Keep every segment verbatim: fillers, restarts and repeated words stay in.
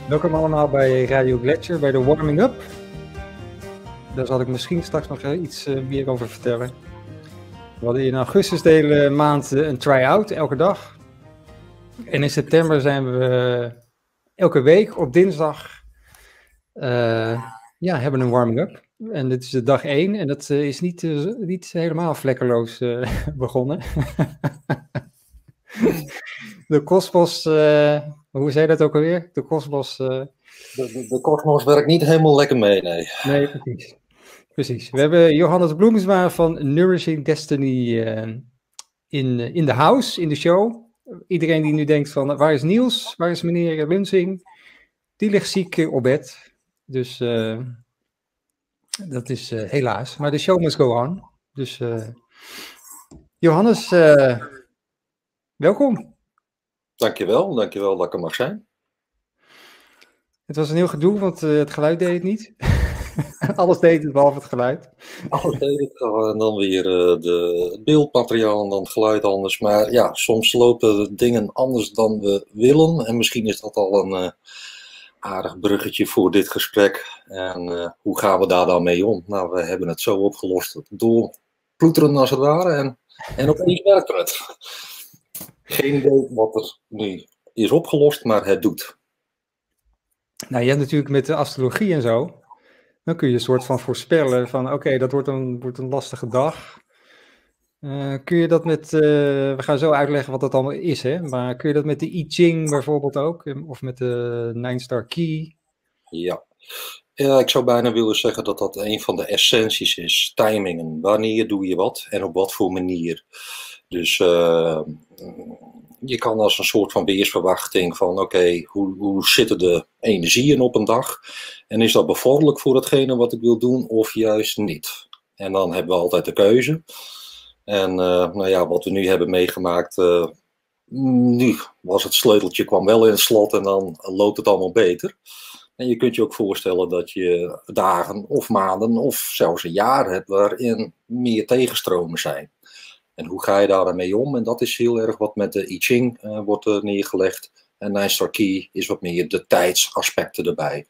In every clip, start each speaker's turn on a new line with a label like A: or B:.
A: Welkom allemaal bij Radio Gletscher, bij de Warming Up. Daar zal ik misschien straks nog iets uh, meer over vertellen. We hadden in augustus de hele maand uh, een try-out, elke dag. En in september zijn we uh, elke week op dinsdag uh, ja, hebben een warming up. En dit is de dag één en dat uh, is niet, uh, niet helemaal vlekkeloos uh, begonnen. De Cosmos, uh, hoe zei dat ook alweer? De Cosmos... Uh...
B: De, de Cosmos werkt niet helemaal lekker mee, nee.
A: Nee, precies. Precies. We hebben Johannes Bloemensma van Nourishing Destiny uh, in, in de house, in de show. Iedereen die nu denkt van, waar is Niels? Waar is meneer Lunsing? Die ligt ziek uh, op bed. Dus uh, dat is uh, helaas. Maar de show must go on. Dus uh, Johannes, uh, welkom.
B: Dankjewel, dankjewel dat ik er mag zijn.
A: Het was een heel gedoe, want uh, het geluid deed het niet. Alles deed het, behalve het geluid.
B: Alles deed het, en dan weer uh, de, het beeldmateriaal en dan het geluid anders. Maar ja, soms lopen dingen anders dan we willen. En misschien is dat al een uh, aardig bruggetje voor dit gesprek. En uh, hoe gaan we daar dan mee om? Nou, we hebben het zo opgelost door ploeteren als het ware. En, en opeens werkt het. Geen idee wat er nu is opgelost, maar het doet.
A: Nou, je hebt natuurlijk met de astrologie en zo, dan kun je een soort van voorspellen van, oké, okay, dat wordt een, wordt een lastige dag. Uh, kun je dat met, uh, we gaan zo uitleggen wat dat allemaal is, hè? Maar kun je dat met de I Ching bijvoorbeeld ook, of met de Nine Star Key?
B: Ja. Ja, ik zou bijna willen zeggen dat dat een van de essenties is. Timingen. Wanneer doe je wat en op wat voor manier. Dus uh, je kan als een soort van weersverwachting van oké, okay, hoe, hoe zitten de energieën op een dag? En is dat bevorderlijk voor hetgene wat ik wil doen of juist niet? En dan hebben we altijd de keuze. En uh, nou ja, wat we nu hebben meegemaakt, uh, nu was het sleuteltje kwam wel in het slot en dan loopt het allemaal beter. En je kunt je ook voorstellen dat je dagen of maanden of zelfs een jaar hebt waarin meer tegenstromen zijn. En hoe ga je daar dan mee om? En dat is heel erg wat met de I Ching uh, wordt uh, neergelegd. En Nine Star Key is wat meer de tijdsaspecten erbij.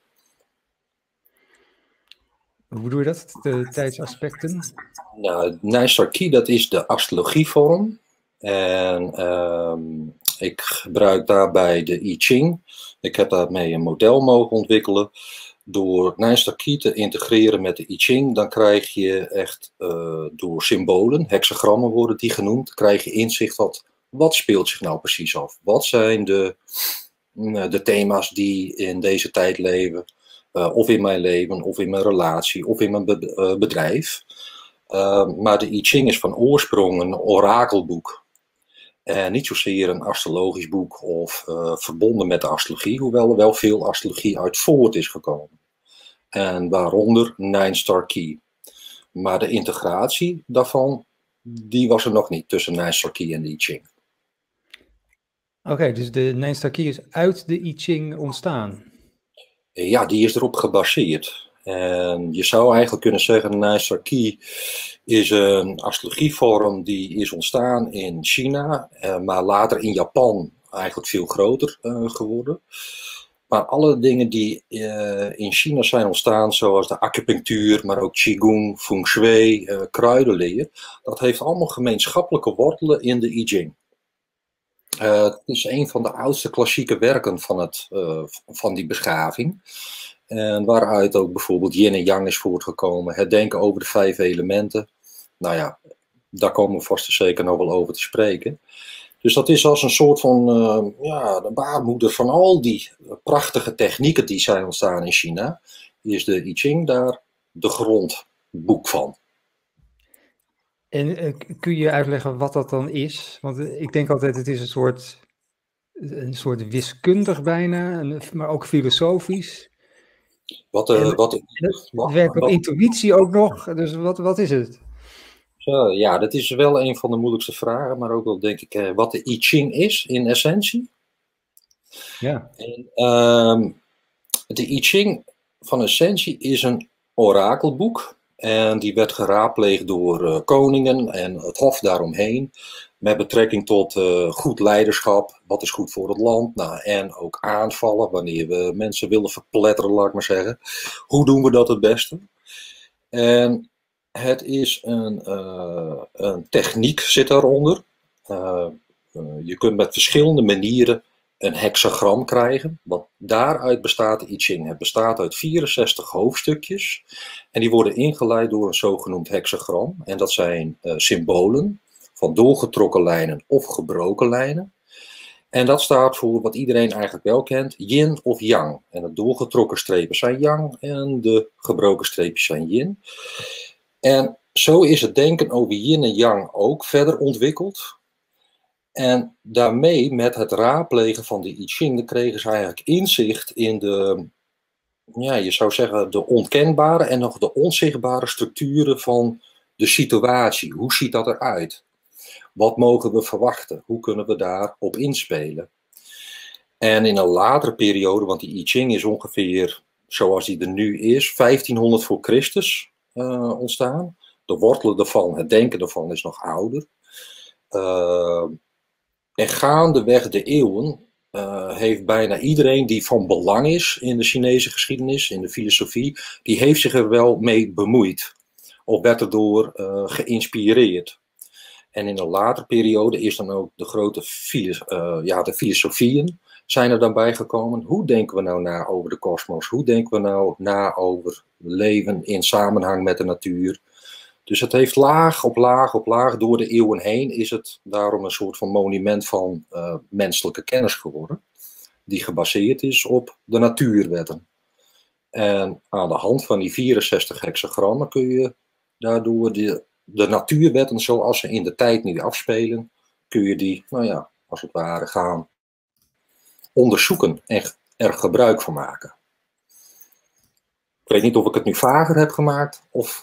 A: Hoe bedoel je dat, de tijdsaspecten?
B: Nou, Nine Star Key, dat is de astrologievorm. En uh, ik gebruik daarbij de I Ching. Ik heb daarmee een model mogen ontwikkelen. Door Nine Star Key te integreren met de I Ching, dan krijg je echt uh, door symbolen, hexagrammen worden die genoemd, krijg je inzicht wat, wat speelt zich nou precies af. Wat zijn de, uh, de thema's die in deze tijd leven, uh, of in mijn leven, of in mijn relatie, of in mijn be uh, bedrijf. Uh, maar de I Ching is van oorsprong een orakelboek. En niet zozeer een astrologisch boek of uh, verbonden met de astrologie, hoewel er wel veel astrologie uit voort is gekomen. En waaronder Nine Star Key. Maar de integratie daarvan, die was er nog niet tussen Nine Star Key en de I Ching.
A: Oké, okay, dus de Nine Star Key is uit de I Ching ontstaan?
B: Ja, die is erop gebaseerd. En je zou eigenlijk kunnen zeggen, Nine Star Key is een astrologievorm die is ontstaan in China, eh, maar later in Japan eigenlijk veel groter uh, geworden. Maar alle dingen die uh, in China zijn ontstaan, zoals de acupunctuur, maar ook qigong, feng shui, uh, kruidenleer, dat heeft allemaal gemeenschappelijke wortelen in de I Ching. Uh, het is een van de oudste klassieke werken van, het, uh, van die beschaving. En waaruit ook bijvoorbeeld yin en yang is voortgekomen. Het denken over de vijf elementen. Nou ja, daar komen we vast en zeker nog wel over te spreken. Dus dat is als een soort van uh, ja, de baarmoeder van al die prachtige technieken die zijn ontstaan in China. Is de I Ching daar de grondboek van.
A: En uh, kun je uitleggen wat dat dan is? Want uh, ik denk altijd het is een soort, een soort wiskundig bijna, een, maar ook filosofisch.
B: Wat, uh,
A: en,
B: wat,
A: en het wat, werkt op wat, intuïtie ook nog, dus wat, wat is het?
B: Uh, ja, dat is wel een van de moeilijkste vragen, maar ook wel denk ik uh, wat de I Ching is in essentie.
A: Ja.
B: En, uh, de I Ching van essentie is een orakelboek En die werd geraadpleegd door uh, koningen en het hof daaromheen. Met betrekking tot uh, goed leiderschap, wat is goed voor het land. Nou, en ook aanvallen, wanneer we mensen willen verpletteren, laat ik maar zeggen. Hoe doen we dat het beste? En het is een, uh, een techniek zit daaronder. Uh, uh, je kunt met verschillende manieren een hexagram krijgen. Want daaruit bestaat de I Ching. Het bestaat uit vierenzestig hoofdstukjes. En die worden ingeleid door een zogenoemd hexagram. En dat zijn uh, symbolen van doorgetrokken lijnen of gebroken lijnen. En dat staat voor wat iedereen eigenlijk wel kent, yin of yang. En de doorgetrokken strepen zijn yang en de gebroken streepjes zijn yin. En zo is het denken over yin en yang ook verder ontwikkeld. En daarmee, met het raadplegen van de I Ching, dan kregen ze eigenlijk inzicht in de, ja, je zou zeggen, de onkenbare en nog de onzichtbare structuren van de situatie. Hoe ziet dat eruit? Wat mogen we verwachten? Hoe kunnen we daarop inspelen? En in een latere periode, want die I Ching is ongeveer zoals die er nu is, vijftienhonderd voor Christus uh, ontstaan. De wortelen ervan, het denken ervan is nog ouder. Uh, en gaandeweg de eeuwen uh, heeft bijna iedereen die van belang is in de Chinese geschiedenis, in de filosofie, die heeft zich er wel mee bemoeid. Of werd erdoor uh, geïnspireerd. En in een latere periode is dan ook de grote filos uh, ja, de filosofieën zijn er dan bijgekomen. Hoe denken we nou na over de kosmos? Hoe denken we nou na over leven in samenhang met de natuur? Dus het heeft laag op laag op laag door de eeuwen heen is het daarom een soort van monument van uh, menselijke kennis geworden. Die gebaseerd is op de natuurwetten. En aan de hand van die vierenzestig hexagrammen kun je daardoor de, de natuurwetten zoals ze in de tijd nu afspelen, kun je die, nou ja, als het ware gaan onderzoeken en er gebruik van maken. Ik weet niet of ik het nu vager heb gemaakt of...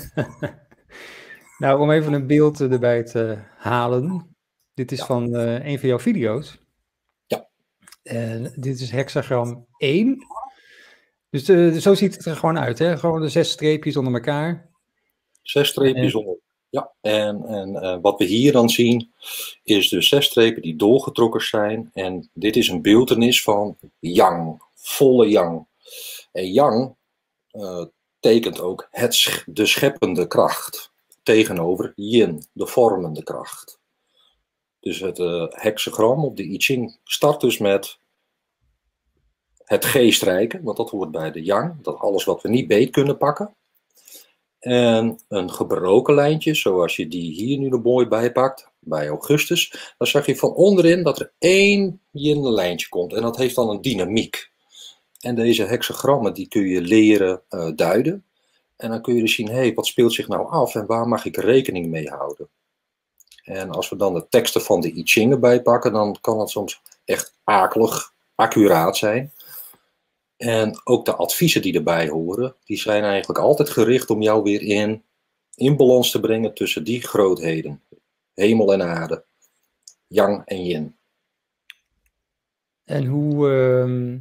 A: Nou, om even een beeld erbij te halen. Dit is ja. van uh, een van jouw video's.
B: Ja.
A: En dit is hexagram één. Dus uh, zo ziet het er gewoon uit, hè? Gewoon de zes streepjes onder elkaar.
B: Zes streepjes en... onder. Ja, en, en uh, wat we hier dan zien is de zes strepen die doorgetrokken zijn. En dit is een beeltenis van yang, volle yang. En yang uh, tekent ook het, de scheppende kracht. Tegenover yin, de vormende kracht. Dus het uh, hexagram op de I Ching start dus met het geestrijke, want dat hoort bij de yang, dat alles wat we niet beet kunnen pakken. En een gebroken lijntje, zoals je die hier nu nog mooi bijpakt, bij Augustus, dan zag je van onderin dat er één yin lijntje komt en dat heeft dan een dynamiek. En deze hexagrammen die kun je leren uh, duiden. En dan kun je dus zien, hé, hey, wat speelt zich nou af en waar mag ik rekening mee houden? En als we dan de teksten van de I Ching erbij pakken, dan kan het soms echt akelig, accuraat zijn. En ook de adviezen die erbij horen, die zijn eigenlijk altijd gericht om jou weer in, in balans te brengen tussen die grootheden. Hemel en aarde, yang en yin.
A: En hoe, uh,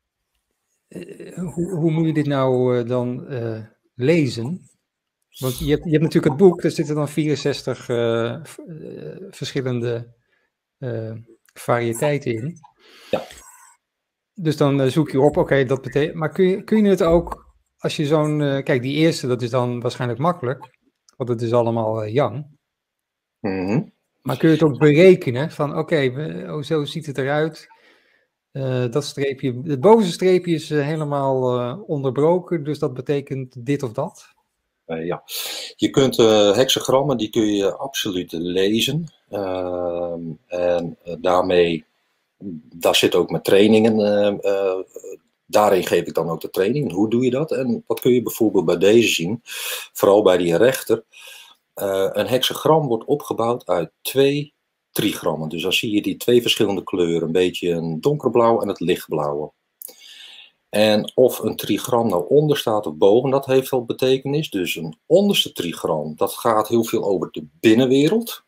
A: hoe, hoe moet je dit nou uh, dan... Uh... lezen, want je hebt, je hebt natuurlijk het boek, daar zitten dan vierenzestig uh, uh, verschillende uh, variëteiten in.
B: Ja.
A: Dus dan uh, zoek je op, oké, okay, dat betekent, maar kun je, kun je het ook, als je zo'n, uh, kijk, die eerste, dat is dan waarschijnlijk makkelijk, want het is allemaal uh, yang.
B: Mm-hmm.
A: Maar kun je het ook berekenen, van oké, okay, oh, zo ziet het eruit. Uh, dat streepje, het bovenste streepje is uh, helemaal uh, onderbroken, dus dat betekent dit of dat?
B: Uh, ja, je kunt uh, hexagrammen, die kun je absoluut lezen. Uh, en uh, daarmee, daar zit ook met trainingen, uh, uh, daarin geef ik dan ook de training. Hoe doe je dat? En wat kun je bijvoorbeeld bij deze zien, vooral bij die rechter. Uh, een hexagram wordt opgebouwd uit twee trigrammen. Dus dan zie je die twee verschillende kleuren. Een beetje een donkerblauw en het lichtblauwe. En of een trigram nou onder staat of boven, dat heeft wel betekenis. Dus een onderste trigram, dat gaat heel veel over de binnenwereld.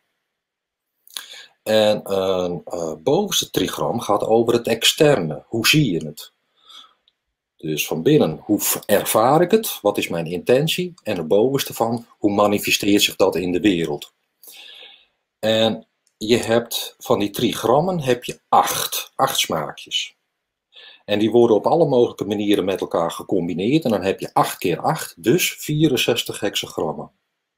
B: En een uh, bovenste trigram gaat over het externe. Hoe zie je het? Dus van binnen, hoe ervaar ik het? Wat is mijn intentie? En het bovenste van, hoe manifesteert zich dat in de wereld? En je hebt van die trigrammen heb je acht, acht smaakjes. En die worden op alle mogelijke manieren met elkaar gecombineerd. En dan heb je acht keer acht, dus vierenzestig hexagrammen.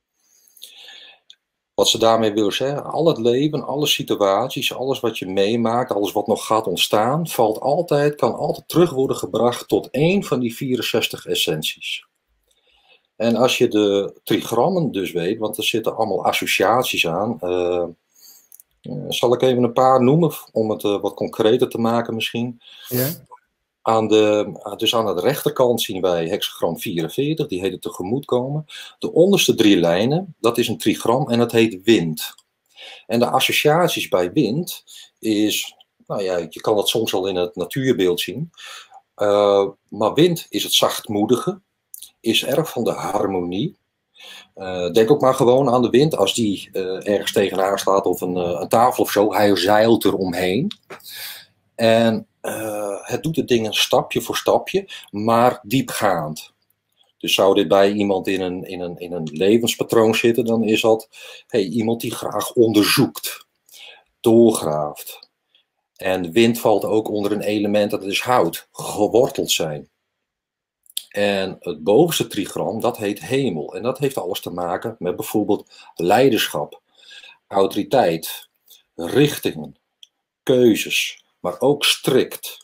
B: Wat ze daarmee willen zeggen, al het leven, alle situaties, alles wat je meemaakt, alles wat nog gaat ontstaan, valt altijd, kan altijd terug worden gebracht tot één van die vierenzestig essenties. En als je de trigrammen dus weet, want er zitten allemaal associaties aan, uh, uh, zal ik even een paar noemen om het uh, wat concreter te maken misschien.
A: Ja.
B: Aan de, dus aan de rechterkant zien wij hexagram vierenveertig, die heet het tegemoetkomen. De onderste drie lijnen, dat is een trigram en dat heet wind. En de associaties bij wind is, nou ja, je kan dat soms al in het natuurbeeld zien. Uh, maar wind is het zachtmoedige, is erg van de harmonie. Uh, denk ook maar gewoon aan de wind als die uh, ergens tegenaan staat of een, uh, een tafel of zo, hij zeilt er omheen. En uh, het doet de dingen stapje voor stapje, maar diepgaand. Dus zou dit bij iemand in een, in een, in een levenspatroon zitten, dan is dat hey, iemand die graag onderzoekt, doorgraaft. En wind valt ook onder een element, dat is hout, geworteld zijn. En het bovenste trigram, dat heet hemel. En dat heeft alles te maken met bijvoorbeeld leiderschap, autoriteit, richtingen, keuzes, maar ook strikt.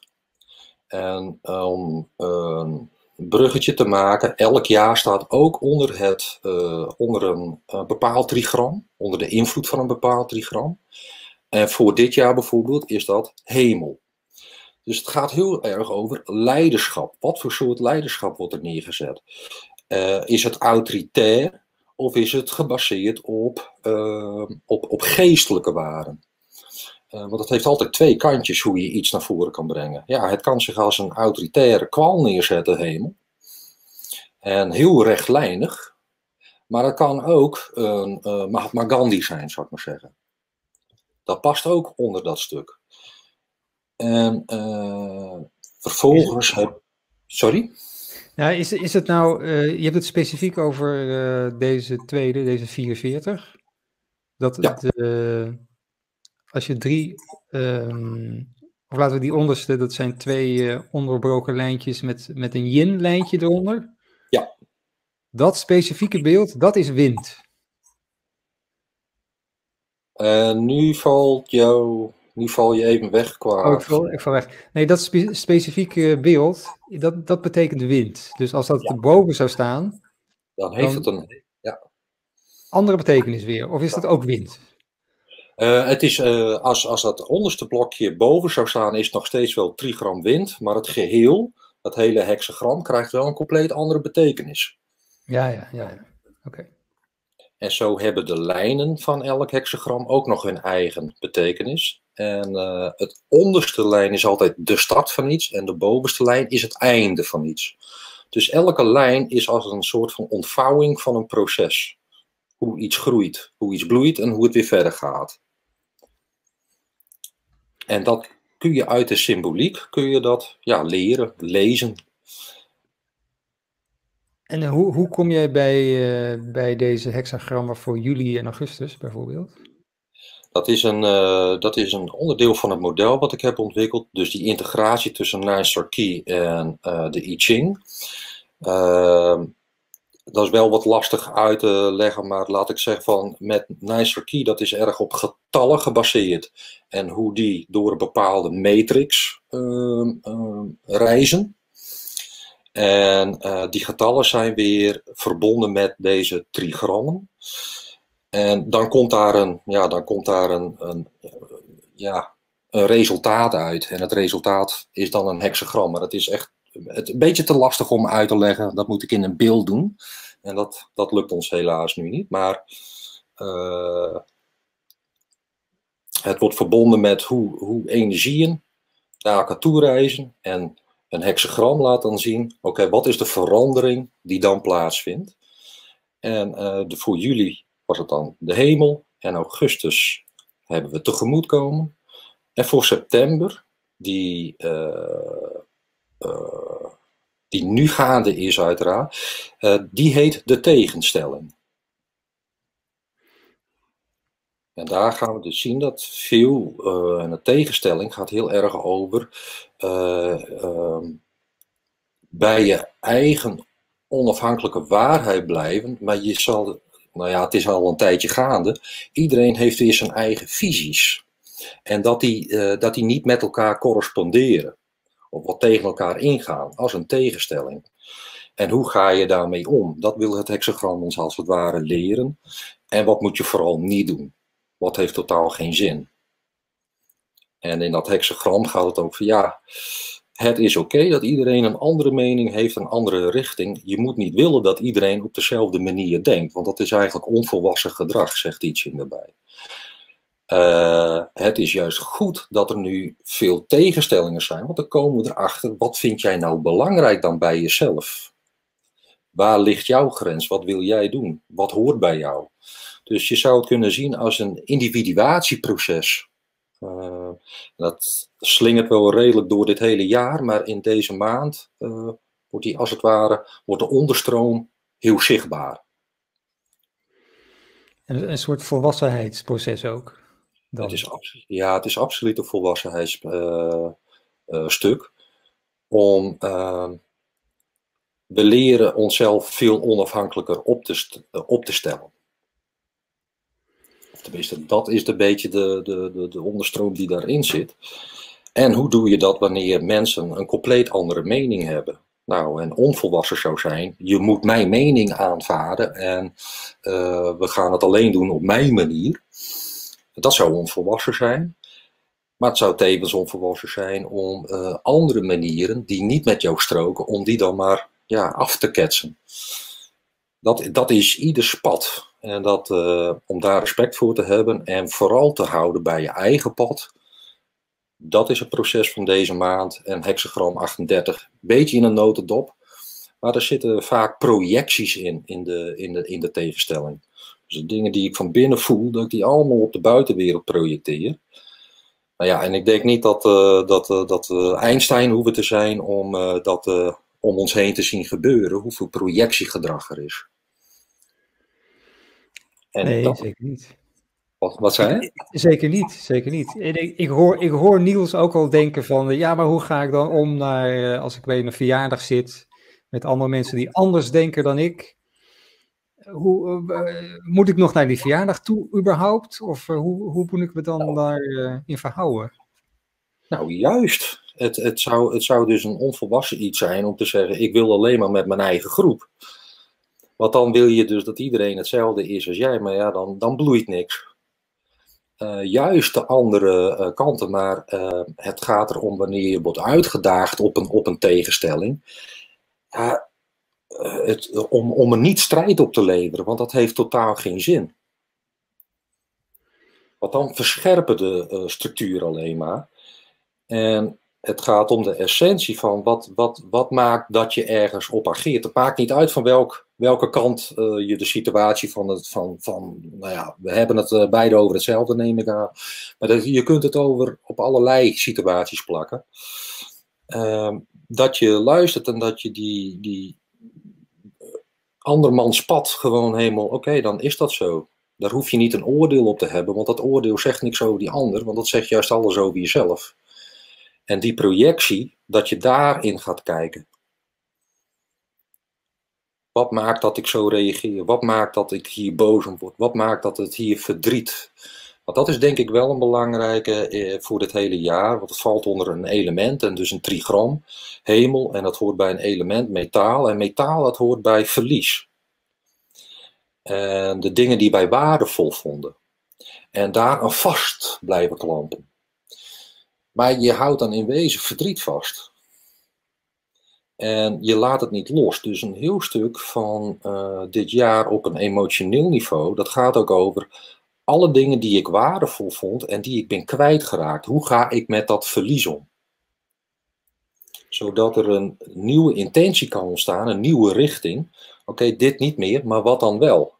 B: En om een bruggetje te maken, elk jaar staat ook onder, het, uh, onder een, een bepaald trigram, onder de invloed van een bepaald trigram. En voor dit jaar bijvoorbeeld is dat hemel. Dus het gaat heel erg over leiderschap. Wat voor soort leiderschap wordt er neergezet? Uh, is het autoritair of is het gebaseerd op, uh, op, op geestelijke waarden? Uh, want het heeft altijd twee kantjes hoe je iets naar voren kan brengen. Ja, het kan zich als een autoritaire kwal neerzetten, hemel. En heel rechtlijnig. Maar het kan ook een uh, Mahatma Gandhi zijn, zou ik maar zeggen. Dat past ook onder dat stuk. En uh, vervolgens heb... Sorry?
A: Ja, is, is het nou... Uh, je hebt het specifiek over uh, deze tweede, deze vierenveertig. Dat
B: ja.
A: de, als je drie... Um, of laten we die onderste, dat zijn twee uh, onderbroken lijntjes met, met een yin-lijntje eronder.
B: Ja.
A: Dat specifieke beeld, dat is wind.
B: Uh, nu valt jou... Nu val je even weg qua...
A: Oh, ik val, ik val weg. Nee, dat spe specifieke beeld, dat, dat betekent wind. Dus als dat ja. erboven zou staan...
B: Dan heeft dan het een... Ja.
A: Andere betekenis weer. Of is dat ook wind?
B: Uh, het is, uh, als, als dat onderste blokje boven zou staan, is het nog steeds wel trigram wind. Maar het geheel, dat hele hexagram, krijgt wel een compleet andere betekenis.
A: Ja, ja, ja. ja. Oké. Okay.
B: En zo hebben de lijnen van elk hexagram ook nog hun eigen betekenis. En uh, het onderste lijn is altijd de start van iets en de bovenste lijn is het einde van iets. Dus elke lijn is als een soort van ontvouwing van een proces. Hoe iets groeit, hoe iets bloeit en hoe het weer verder gaat. En dat kun je uit de symboliek, kun je dat ja, leren, lezen.
A: En uh, hoe, hoe kom jij bij, uh, bij deze hexagrammen voor juli en augustus bijvoorbeeld?
B: Dat is, een, uh, dat is een onderdeel van het model wat ik heb ontwikkeld. Dus die integratie tussen Nine Star Key en uh, de I Ching. Uh, dat is wel wat lastig uit te leggen, maar laat ik zeggen van met Nine Star Key, dat is erg op getallen gebaseerd. En hoe die door een bepaalde matrix uh, uh, reizen. En uh, die getallen zijn weer verbonden met deze trigrammen. En dan komt daar een, ja, dan komt daar een, een, ja, een resultaat uit. En het resultaat is dan een hexagram. Maar het is echt het, een beetje te lastig om uit te leggen. Dat moet ik in een beeld doen. En dat, dat lukt ons helaas nu niet. Maar uh, het wordt verbonden met hoe, hoe energieën naar elkaar toe reizen. En een hexagram laat dan zien, oké, okay, wat is de verandering die dan plaatsvindt. En uh, de, voor juli was het dan de hemel. En augustus hebben we tegemoetkomen. En voor september, die, uh, uh, die nu gaande is uiteraard, uh, die heet de tegenstelling. En daar gaan we dus zien dat veel, uh, en de tegenstelling gaat heel erg over uh, uh, bij je eigen onafhankelijke waarheid blijven, maar je zal, nou ja, het is al een tijdje gaande, iedereen heeft weer zijn eigen visies. En dat die, uh, dat die niet met elkaar corresponderen, of wat tegen elkaar ingaan, als een tegenstelling. En hoe ga je daarmee om? Dat wil het hexagram ons als het ware leren. En wat moet je vooral niet doen? Wat heeft totaal geen zin? En in dat hexagram gaat het ook van ja, het is oké okay dat iedereen een andere mening heeft, een andere richting. Je moet niet willen dat iedereen op dezelfde manier denkt, want dat is eigenlijk onvolwassen gedrag, zegt Iching erbij. Uh, het is juist goed dat er nu veel tegenstellingen zijn, want dan komen we erachter, wat vind jij nou belangrijk dan bij jezelf? Waar ligt jouw grens? Wat wil jij doen? Wat hoort bij jou? Dus je zou het kunnen zien als een individuatieproces. Uh, dat slingert wel redelijk door dit hele jaar, maar in deze maand uh, wordt die als het ware, wordt de onderstroom heel zichtbaar.
A: Een, een soort volwassenheidsproces ook?
B: Het is absoluut, ja, het is absoluut een volwassenheidsstuk. Uh, uh, om, uh, we leren onszelf veel onafhankelijker op te, st op te stellen. Of tenminste, dat is een beetje de, de, de, de onderstroom die daarin zit. En hoe doe je dat wanneer mensen een compleet andere mening hebben? Nou, en onvolwassen zou zijn, je moet mijn mening aanvaarden en uh, we gaan het alleen doen op mijn manier. Dat zou onvolwassen zijn. Maar het zou tevens onvolwassen zijn om uh, andere manieren die niet met jou stroken, om die dan maar ja, af te ketsen. Dat, dat is ieders pad. En dat, uh, om daar respect voor te hebben en vooral te houden bij je eigen pad. Dat is het proces van deze maand. En hexagram achtendertig, beetje in een notendop. Maar er zitten vaak projecties in, in de, in de, in de tegenstelling. Dus de dingen die ik van binnen voel, dat ik die allemaal op de buitenwereld projecteer. Nou ja, en ik denk niet dat, uh, dat, uh, dat we Einstein hoeven te zijn om uh, dat uh, om ons heen te zien gebeuren, hoeveel projectiegedrag er is.
A: En nee, dat, zeker niet.
B: Wat, wat zei je?
A: Zeker niet, zeker niet. Ik, ik, hoor, ik hoor Niels ook al denken van, ja, maar hoe ga ik dan om naar, als ik bij een verjaardag zit, met andere mensen die anders denken dan ik? Hoe, uh, moet ik nog naar die verjaardag toe überhaupt? Of uh, hoe, hoe moet ik me dan daarin uh, verhouden?
B: Nou, juist. Het, het, zou, het zou dus een onvolwassen iets zijn om te zeggen, ik wil alleen maar met mijn eigen groep. Want dan wil je dus dat iedereen hetzelfde is als jij, maar ja, dan, dan bloeit niks. Uh, juist de andere uh, kanten, maar uh, het gaat erom wanneer je wordt uitgedaagd op een, op een tegenstelling. Ja, uh, het, om, om er niet strijd op te leveren, want dat heeft totaal geen zin. Want dan verscherpen de uh, structuur alleen maar. En het gaat om de essentie van wat, wat, wat maakt dat je ergens op ageert. Het maakt niet uit van welk, welke kant uh, je de situatie van het, van, van, nou ja, we hebben het uh, beide over hetzelfde, neem ik aan. Maar dat, je kunt het over op allerlei situaties plakken. Uh, dat je luistert en dat je die, die andermans pad gewoon helemaal, oké, okay, dan is dat zo. Daar hoef je niet een oordeel op te hebben, want dat oordeel zegt niks over die ander, want dat zegt juist alles over jezelf. En die projectie, dat je daarin gaat kijken. Wat maakt dat ik zo reageer? Wat maakt dat ik hier boos om word? Wat maakt dat het hier verdriet? Want dat is denk ik wel een belangrijke eh, voor dit hele jaar. Want het valt onder een element en dus een trigram. Hemel en dat hoort bij een element metaal. En metaal dat hoort bij verlies. En de dingen die wij waardevol vonden. En daar aan vast blijven klampen. Maar je houdt dan in wezen verdriet vast. En je laat het niet los. Dus een heel stuk van uh, dit jaar op een emotioneel niveau, dat gaat ook over alle dingen die ik waardevol vond en die ik ben kwijtgeraakt. Hoe ga ik met dat verlies om? Zodat er een nieuwe intentie kan ontstaan, een nieuwe richting. Oké, okay, dit niet meer, maar wat dan wel?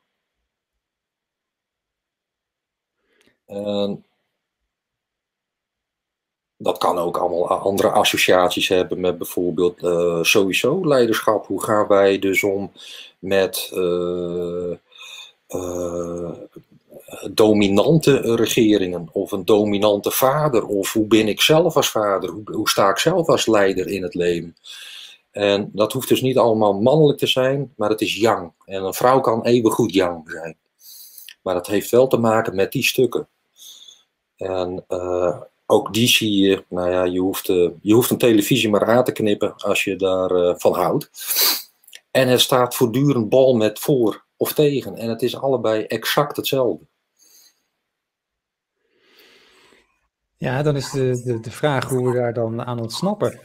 B: Uh, dat kan ook allemaal andere associaties hebben met bijvoorbeeld uh, sowieso leiderschap. Hoe gaan wij dus om met uh, uh, dominante regeringen of een dominante vader? Of hoe ben ik zelf als vader? Hoe, hoe sta ik zelf als leider in het leven? En dat hoeft dus niet allemaal mannelijk te zijn, maar het is yang. En een vrouw kan evengoed yang zijn. Maar dat heeft wel te maken met die stukken. En uh, ook die zie je, nou ja, je hoeft, uh, je hoeft een televisie maar aan te knippen als je daarvan uh, van houdt. En er staat voortdurend bal met voor of tegen. En het is allebei exact hetzelfde.
A: Ja, dan is de, de, de vraag hoe we daar dan aan ontsnappen.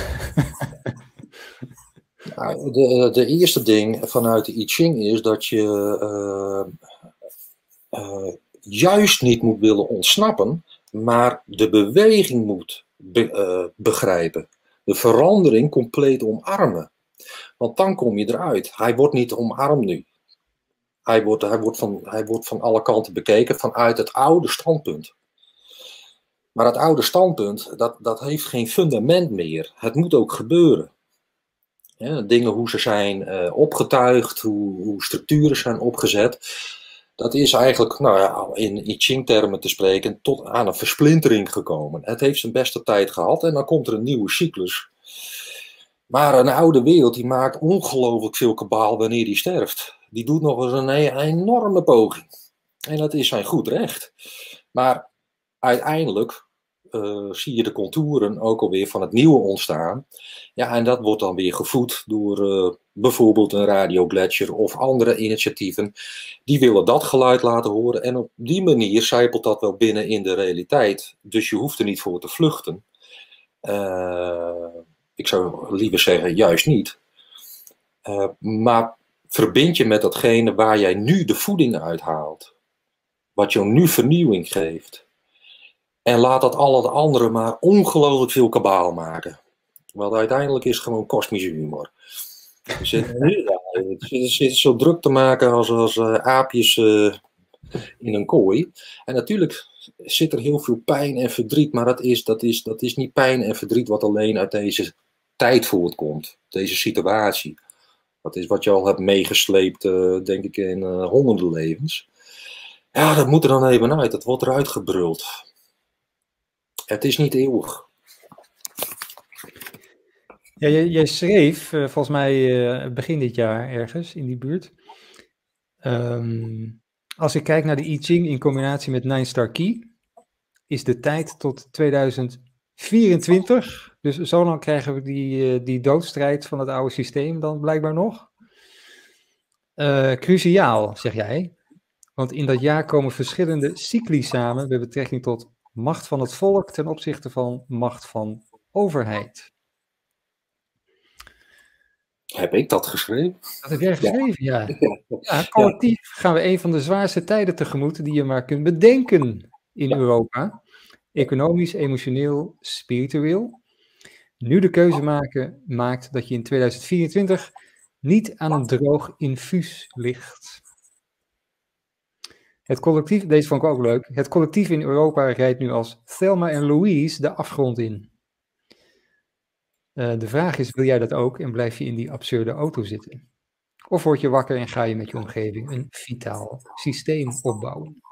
B: Nou, de, de eerste ding vanuit de I Ching is dat je uh, uh, juist niet moet willen ontsnappen, maar de beweging moet be, uh, begrijpen. De verandering compleet omarmen. Want dan kom je eruit. Hij wordt niet omarmd nu. Hij wordt, hij wordt, van, hij wordt van alle kanten bekeken vanuit het oude standpunt. Maar het oude standpunt, dat, dat heeft geen fundament meer. Het moet ook gebeuren. Ja, dingen hoe ze zijn uh, opgetuigd, hoe, hoe structuren zijn opgezet. Dat is eigenlijk, nou ja, in I Ching termen te spreken, tot aan een versplintering gekomen. Het heeft zijn beste tijd gehad en dan komt er een nieuwe cyclus. Maar een oude wereld die maakt ongelooflijk veel kabaal wanneer die sterft. Die doet nog eens een, een enorme poging. En dat is zijn goed recht. Maar uiteindelijk uh, zie je de contouren ook alweer van het nieuwe ontstaan. Ja, en dat wordt dan weer gevoed door uh, bijvoorbeeld een Radio Gletscher of andere initiatieven. Die willen dat geluid laten horen. En op die manier zijpelt dat wel binnen in de realiteit. Dus je hoeft er niet voor te vluchten. Uh, ik zou liever zeggen, juist niet. Uh, maar verbind je met datgene waar jij nu de voeding uithaalt. Wat jou nu vernieuwing geeft. En laat dat al het andere maar ongelooflijk veel kabaal maken. Want uiteindelijk is het gewoon kosmische humor. We zitten, ja, het zit zo druk te maken als, als uh, aapjes uh, in een kooi. En natuurlijk zit er heel veel pijn en verdriet. Maar dat is, dat is, dat is niet pijn en verdriet wat alleen uit deze tijd voortkomt. Deze situatie. Dat is wat je al hebt meegesleept, uh, denk ik, in uh, honderden levens. Ja, dat moet er dan even uit. Dat wordt eruit gebruld. Het is niet eeuwig.
A: Ja, jij, jij schreef, uh, volgens mij uh, begin dit jaar ergens in die buurt. Um, als ik kijk naar de I Ching in combinatie met Nine Star Key, is de tijd tot tweeduizend vierentwintig, dus zo lang krijgen we die, uh, die doodstrijd van het oude systeem dan blijkbaar nog. Uh, cruciaal, zeg jij. Want in dat jaar komen verschillende cycli samen met betrekking tot macht van het volk ten opzichte van macht van overheid.
B: Heb ik dat geschreven?
A: Dat heb jij geschreven, ja. Ja, ja collectief gaan we een van de zwaarste tijden tegemoet die je maar kunt bedenken in ja. Europa. Economisch, emotioneel, spiritueel. Nu de keuze maken, maakt dat je in tweeduizend vierentwintig niet aan een droog infuus ligt. Het collectief, deze vond ik ook leuk, het collectief in Europa rijdt nu als Thelma en Louise de afgrond in. Uh, de vraag is, wil jij dat ook en blijf je in die absurde auto zitten? Of word je wakker en ga je met je omgeving een vitaal systeem opbouwen?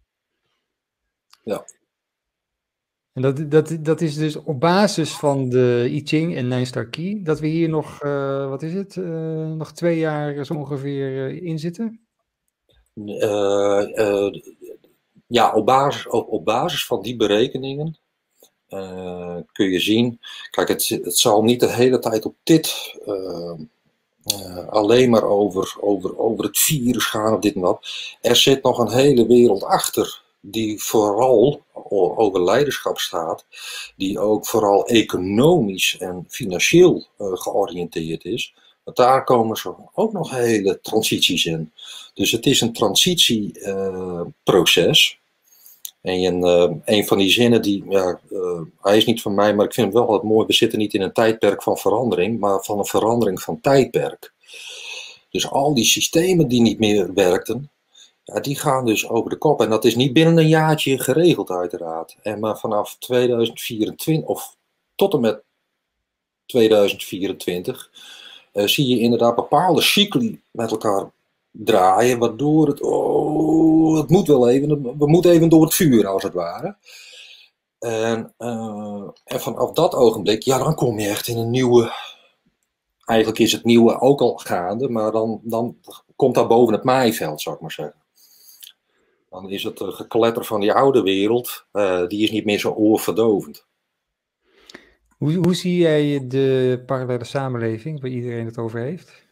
B: Ja.
A: En dat, dat, dat is dus op basis van de I Ching en Nine Star Key, dat we hier nog, uh, wat is het, uh, nog twee jaar zo ongeveer uh, in zitten?
B: Uh, uh, ja, op basis, op, op basis van die berekeningen uh, kun je zien, kijk, het, het zal niet de hele tijd op dit uh, uh, alleen maar over, over, over het virus gaan of dit en dat. Er zit nog een hele wereld achter die vooral over leiderschap staat, die ook vooral economisch en financieel uh, georiënteerd is. Want daar komen zo ook nog hele transities in. Dus het is een transitieproces. Uh, en uh, een van die zinnen, die, ja, uh, hij is niet van mij, maar ik vind hem wel wat mooi. We zitten niet in een tijdperk van verandering, maar van een verandering van tijdperk. Dus al die systemen die niet meer werkten, Ja, die gaan dus over de kop. En dat is niet binnen een jaartje geregeld uiteraard. En maar vanaf tweeduizend vierentwintig of tot en met tweeduizend vierentwintig uh, zie je inderdaad bepaalde cycli met elkaar draaien, waardoor het, oh, het moet wel even, we moeten even door het vuur als het ware. En, uh, en vanaf dat ogenblik, ja, dan kom je echt in een nieuwe, eigenlijk is het nieuwe ook al gaande, maar dan, dan komt dat boven het maaiveld, zou ik maar zeggen. Dan is het uh, gekletter van die oude wereld, uh, die is niet meer zo oorverdovend.
A: Hoe, hoe zie jij de parallele samenleving, waar iedereen het over heeft?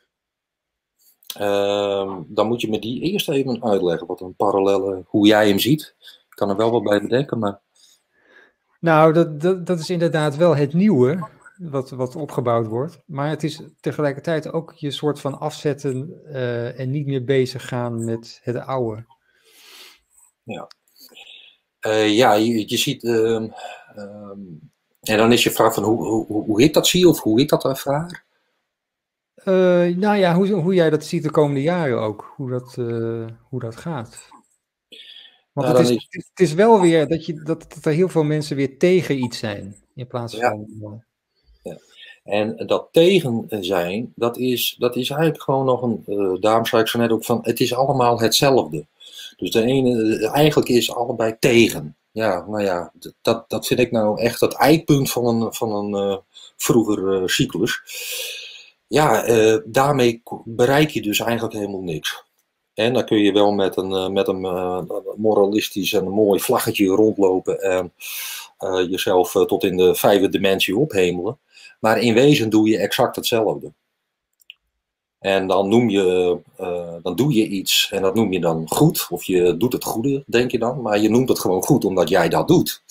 B: Uh, dan moet je me die eerst even uitleggen, wat een parallelle, hoe jij hem ziet. Ik kan er wel wat bij bedenken, maar...
A: Nou, dat, dat, dat is inderdaad wel het nieuwe, wat, wat opgebouwd wordt. Maar het is tegelijkertijd ook je soort van afzetten uh, en niet meer bezig gaan met het oude.
B: Ja, uh, ja je, je ziet... Uh, um, en dan is je vraag van hoe, hoe, hoe ik dat zie of hoe ik dat ervaar?
A: Uh, nou ja, hoe, hoe jij dat ziet de komende jaren ook, hoe dat, uh, hoe dat gaat. Want ja, het, is, is... het is wel weer dat, je, dat, dat er heel veel mensen weer tegen iets zijn, in plaats
B: ja.
A: van... Uh...
B: Ja. En dat tegen zijn, dat is, dat is eigenlijk gewoon nog een, uh, daarom zei ik zo net ook van, het is allemaal hetzelfde. Dus de ene, eigenlijk is allebei tegen. Ja, nou ja, dat, dat vind ik nou echt het eikpunt van een, van een uh, vroeger uh, cyclus. Ja, uh, daarmee bereik je dus eigenlijk helemaal niks. En dan kun je wel met een, uh, met een uh, moralistisch en een mooi vlaggetje rondlopen en uh, jezelf uh, tot in de vijfde dimensie ophemelen. Maar in wezen doe je exact hetzelfde. En dan, noem je, uh, dan doe je iets en dat noem je dan goed. Of je doet het goede, denk je dan. Maar je noemt het gewoon goed omdat jij dat doet.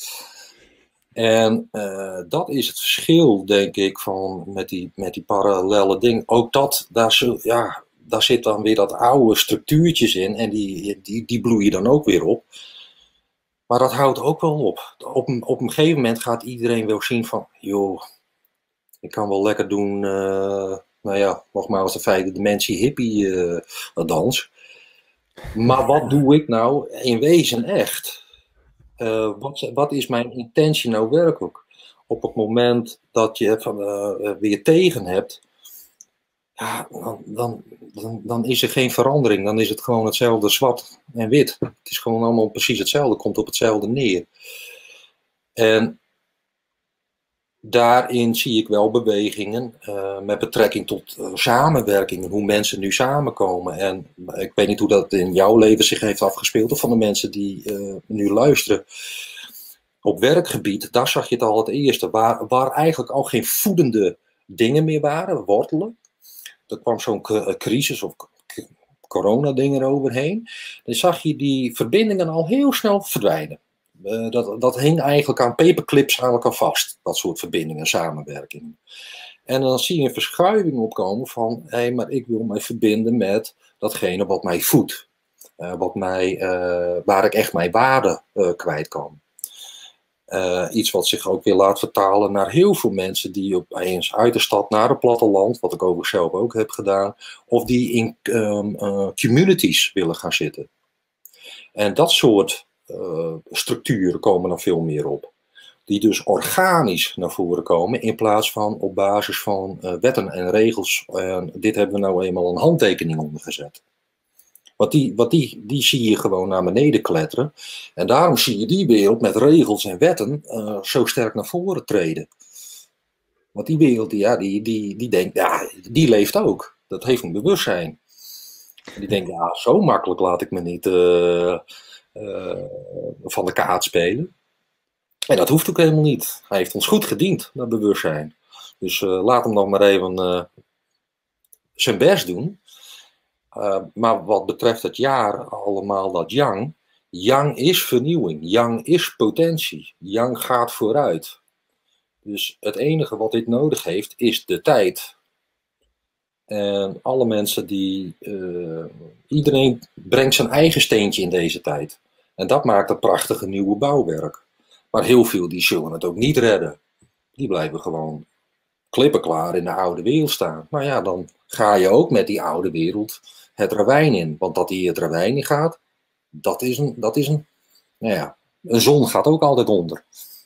B: En uh, dat is het verschil, denk ik, van met die, met die parallele dingen. Ook dat, daar, zul, ja, daar zit dan weer dat oude structuurtjes in. En die, die, die bloeien dan ook weer op. Maar dat houdt ook wel op. Op een, op een gegeven moment gaat iedereen wel zien van... joh, ik kan wel lekker doen... Uh, nou ja, nogmaals de vijfde dimensie hippie uh, dans. Maar wat doe ik nou in wezen echt? Uh, wat, wat is mijn intentie nou werkelijk? Op het moment dat je van, uh, weer tegen hebt, ja, dan, dan, dan, dan is er geen verandering. Dan is het gewoon hetzelfde zwart en wit. Het is gewoon allemaal precies hetzelfde, komt op hetzelfde neer. En daarin zie ik wel bewegingen uh, met betrekking tot uh, samenwerkingen, hoe mensen nu samenkomen. En ik weet niet hoe dat in jouw leven zich heeft afgespeeld, of van de mensen die uh, nu luisteren. Op werkgebied, daar zag je het al het eerste, waar, waar eigenlijk al geen voedende dingen meer waren, wortelen. Er kwam zo'n crisis of corona-ding eroverheen. Dan zag je die verbindingen al heel snel verdwijnen. Uh, dat, dat hing eigenlijk aan paperclips eigenlijk al vast, dat soort verbindingen, samenwerkingen. En dan zie je een verschuiving opkomen van, hé, hey, maar ik wil mij verbinden met datgene wat mij voedt. Uh, wat mij, uh, waar ik echt mijn waarde uh, kwijt kan. Uh, iets wat zich ook weer laat vertalen naar heel veel mensen die opeens uit de stad naar het platteland, wat ik overigens zelf ook heb gedaan, of die in um, uh, communities willen gaan zitten. En dat soort uh, structuren komen dan veel meer op. Die dus organisch naar voren komen in plaats van op basis van uh, wetten en regels. Uh, dit hebben we nou eenmaal een handtekening onder gezet. Want die, wat die, die zie je gewoon naar beneden kletteren. En daarom zie je die wereld met regels en wetten uh, zo sterk naar voren treden. Want die wereld, ja, die, die, die denkt, ja, die leeft ook. Dat heeft een bewustzijn. En die denkt, ja, zo makkelijk laat ik me niet uh, uh, van de kaart spelen. En dat hoeft ook helemaal niet. Hij heeft ons goed gediend, dat bewustzijn. Dus uh, laat hem dan maar even uh, zijn best doen. Uh, maar wat betreft het jaar allemaal dat yang, yang is vernieuwing, yang is potentie, yang gaat vooruit. Dus het enige wat dit nodig heeft is de tijd. En alle mensen die, uh, iedereen brengt zijn eigen steentje in deze tijd. En dat maakt een prachtige nieuwe bouwwerk. Maar heel veel die zullen het ook niet redden. Die blijven gewoon klippenklaar in de oude wereld staan. Maar ja, dan ga je ook met die oude wereld het ravijn in. Want dat hij het ravijn in gaat, dat is een, dat is een, nou ja, een zon gaat ook altijd onder.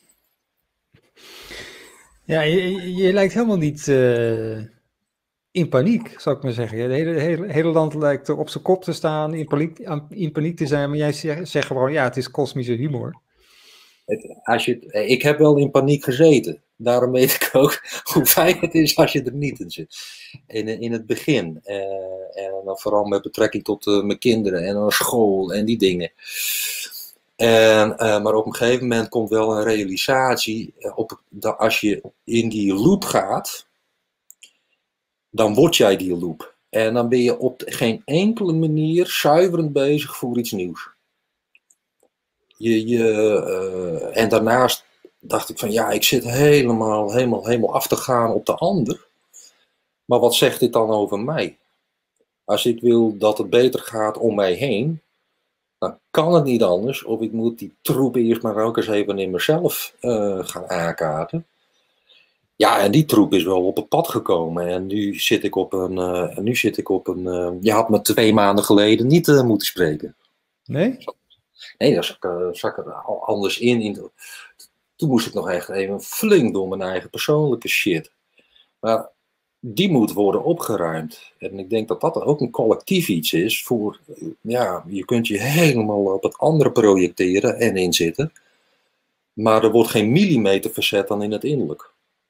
A: Ja, je, je lijkt helemaal niet uh, in paniek, zou ik maar zeggen. Het hele, hele, hele land lijkt er op zijn kop te staan, in paniek, in paniek te zijn, maar jij zegt, zegt gewoon, ja, het is kosmische humor.
B: Het, als je, ik heb wel in paniek gezeten. Daarom weet ik ook hoe fijn het is als je er niet in zit. In, in het begin. Uh, en dan vooral met betrekking tot uh, mijn kinderen en naar school en die dingen. En, uh, maar op een gegeven moment komt wel een realisatie. Uh, op, dat als je in die loop gaat, dan word jij die loop. En dan ben je op geen enkele manier zuiverend bezig voor iets nieuws. Je, je, uh, en daarnaast dacht ik van ja, ik zit helemaal, helemaal, helemaal af te gaan op de ander. Maar wat zegt dit dan over mij? Als ik wil dat het beter gaat om mij heen, dan kan het niet anders. Of ik moet die troep eerst maar ook eens even in mezelf uh, gaan aankaarten. Ja, en die troep is wel op het pad gekomen. En nu zit ik op een. Uh, nu zit ik op een uh, je had me twee maanden geleden niet uh, moeten spreken.
A: Nee?
B: Nee, daar zat, uh, zat ik er anders in. in. Toen moest ik nog echt even flink door mijn eigen persoonlijke shit. Maar die moet worden opgeruimd. En ik denk dat dat ook een collectief iets is. Voor, ja, je kunt je helemaal op het andere projecteren en inzitten. Maar er wordt geen millimeter verzet dan in het innerlijk.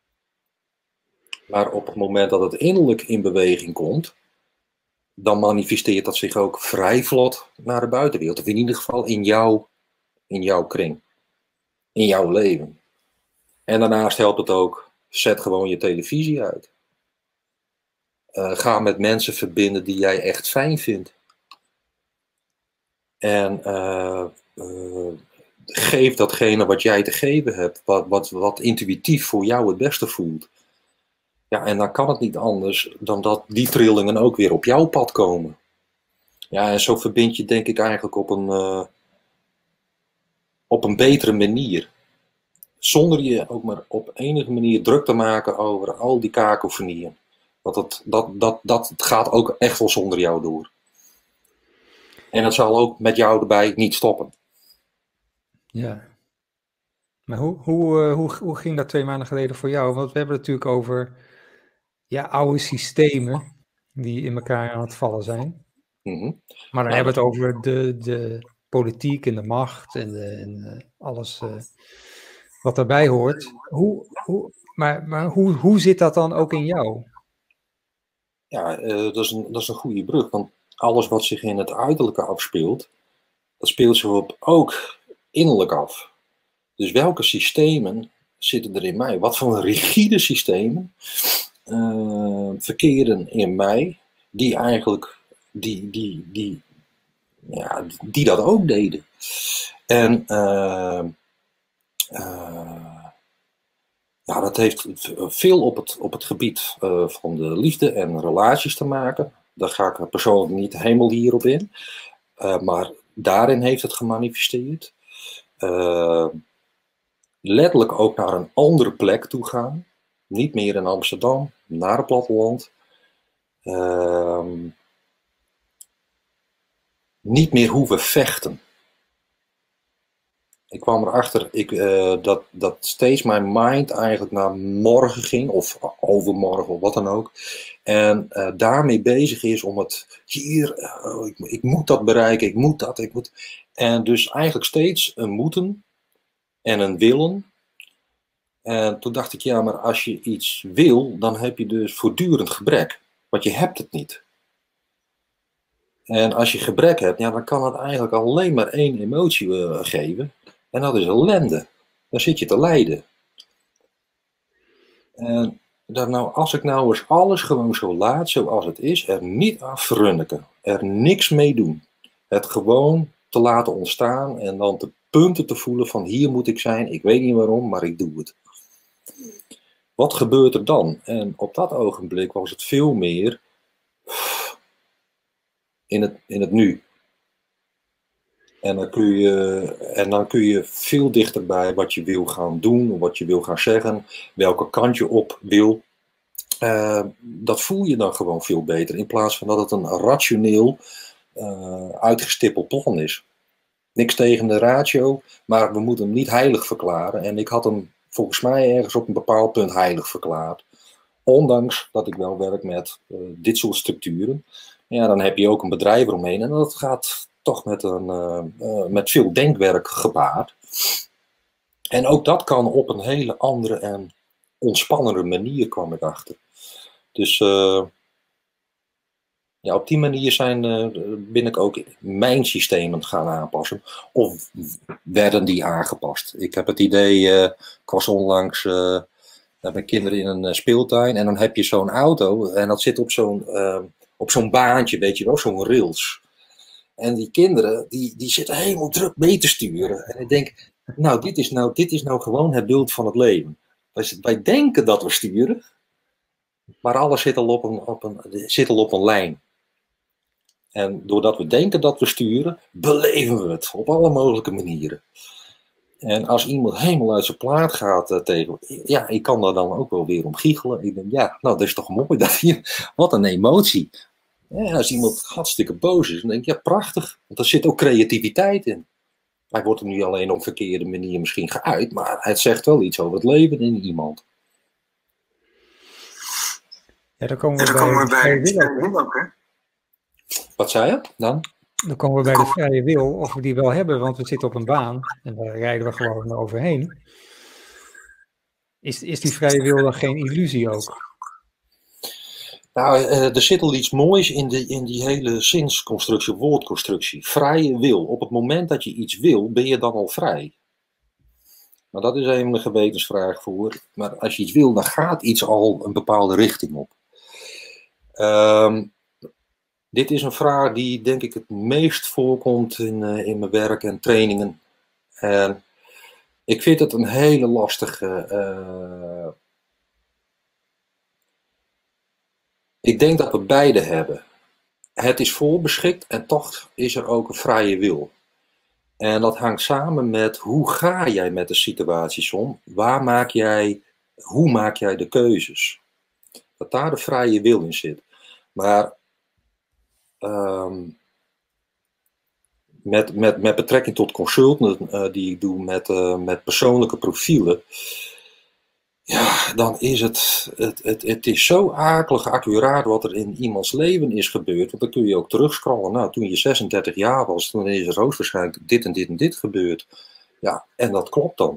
B: Maar op het moment dat het innerlijk in beweging komt, dan manifesteert dat zich ook vrij vlot naar de buitenwereld. Of in ieder geval in jouw, in jouw kring. In jouw leven. En daarnaast helpt het ook, zet gewoon je televisie uit. Uh, ga met mensen verbinden die jij echt fijn vindt. En uh, uh, geef datgene wat jij te geven hebt, wat, wat, wat intuïtief voor jou het beste voelt. Ja, en dan kan het niet anders dan dat die trillingen ook weer op jouw pad komen. Ja, en zo verbind je denk ik eigenlijk op een, uh, op een betere manier. Zonder je ook maar op enige manier druk te maken over al die kakofonieën. Want dat, dat, dat, dat gaat ook echt wel zonder jou door. En het zal ook met jou erbij niet stoppen.
A: Ja. Maar hoe, hoe, uh, hoe, hoe ging dat twee maanden geleden voor jou? Want we hebben het natuurlijk over ja, oude systemen die in elkaar aan het vallen zijn.
B: Mm-hmm.
A: Maar dan
B: nou,
A: hebben we het over de, de politiek en de macht en, de, en uh, alles uh, wat daarbij hoort. Hoe, hoe, maar maar hoe, hoe zit dat dan ook in jou?
B: Ja, uh, dat, is een, dat is een goede brug. Want alles wat zich in het uiterlijke afspeelt, dat speelt zich op ook innerlijk af. Dus welke systemen zitten er in mij? Wat voor rigide systemen uh, verkeren in mij, die eigenlijk, die, die, die, ja, die dat ook deden. En uh, uh, ja, dat heeft veel op het, op het gebied uh, van de liefde en relaties te maken. Daar ga ik persoonlijk niet helemaal hierop in. Uh, maar daarin heeft het gemanifesteerd. Uh, letterlijk ook naar een andere plek toe gaan. Niet meer in Amsterdam, naar het platteland. Uh, niet meer hoeven vechten. Ik kwam erachter ik, uh, dat, dat steeds mijn mind eigenlijk naar morgen ging, of overmorgen, of wat dan ook. En uh, daarmee bezig is om het hier, uh, ik, ik moet dat bereiken, ik moet dat, ik moet. En dus eigenlijk steeds een moeten en een willen. En toen dacht ik, ja, maar als je iets wil, dan heb je dus voortdurend gebrek. Want je hebt het niet. En als je gebrek hebt, ja, dan kan het eigenlijk alleen maar één emotie uh, geven. En dat is ellende. Dan zit je te lijden. En dat nou, als ik nou eens alles gewoon zo laat, zoals het is, er niet afrunniken, er niks mee doen. Het gewoon te laten ontstaan en dan de punten te voelen van hier moet ik zijn, ik weet niet waarom, maar ik doe het. Wat gebeurt er dan? En op dat ogenblik was het veel meer in het, in het nu. En dan, kun je, en dan kun je veel dichterbij wat je wil gaan doen, wat je wil gaan zeggen, welke kant je op wil. Uh, dat voel je dan gewoon veel beter, in plaats van dat het een rationeel uh, uitgestippeld plan is. niks tegen de ratio, maar we moeten hem niet heilig verklaren. En ik had hem volgens mij ergens op een bepaald punt heilig verklaard. Ondanks dat ik wel werk met uh, dit soort structuren. Ja, dan heb je ook een bedrijf eromheen. En dat gaat toch met, een, uh, uh, met veel denkwerk gepaard. En ook dat kan op een hele andere en ontspannende manier, kwam ik achter. Dus uh, ja, op die manier zijn, uh, ben ik ook mijn systemen gaan aanpassen. Of werden die aangepast. Ik heb het idee, uh, ik was onlangs uh, met mijn kinderen in een uh, speeltuin. En dan heb je zo'n auto en dat zit op zo'n uh, op zo'n baantje, weet je wel, zo'n rails. En die kinderen, die, die zitten helemaal druk mee te sturen. En ik denk, nou dit, is nou, dit is nou gewoon het beeld van het leven. Wij, wij denken dat we sturen, maar alles zit al op een, op een, zit al op een lijn. En doordat we denken dat we sturen, beleven we het op alle mogelijke manieren. En als iemand helemaal uit zijn plaat gaat uh, tegen, ja, ik kan daar dan ook wel weer om giechelen. Ik denk, ja, nou, dat is toch mooi dat hier, wat een emotie. Ja, als iemand hartstikke boos is, dan denk ik, ja, prachtig. Want er zit ook creativiteit in. Hij wordt er nu alleen op verkeerde manier misschien geuit, maar het zegt wel iets over het leven in iemand.
A: Ja, dan komen we
C: ja, dan
A: bij,
C: komen we bij
A: vrije
C: de
A: wil.
C: vrije wil ook, hè?
B: Wat zei je dan?
A: Dan komen we bij de vrije wil, of we die wel hebben, want we zitten op een baan en daar rijden we gewoon overheen. Is, is die vrije wil dan geen illusie ook?
B: Nou, uh, er zit al iets moois in, de, in die hele zinsconstructie, woordconstructie. Vrije wil. Op het moment dat je iets wil, ben je dan al vrij. Nou, dat is even een gewetensvraag voor. Maar als je iets wil, dan gaat iets al een bepaalde richting op. Um, dit is een vraag die denk ik het meest voorkomt in, uh, in mijn werk en trainingen. En ik vind het een hele lastige... Uh, ik denk dat we beide hebben. Het is voorbeschikt en toch is er ook een vrije wil. En dat hangt samen met hoe ga jij met de situaties om? Waar maak jij, hoe maak jij de keuzes? Dat daar de vrije wil in zit. Maar um, met, met, met betrekking tot consulten uh, die ik doe met, uh, met persoonlijke profielen. Ja, dan is het, het, het, het is zo akelig accuraat wat er in iemands leven is gebeurd. Want dan kun je ook terugscrollen. Nou, toen je zesendertig jaar was, dan is er hoogstwaarschijnlijk dit en dit en dit gebeurd. Ja, en dat klopt dan.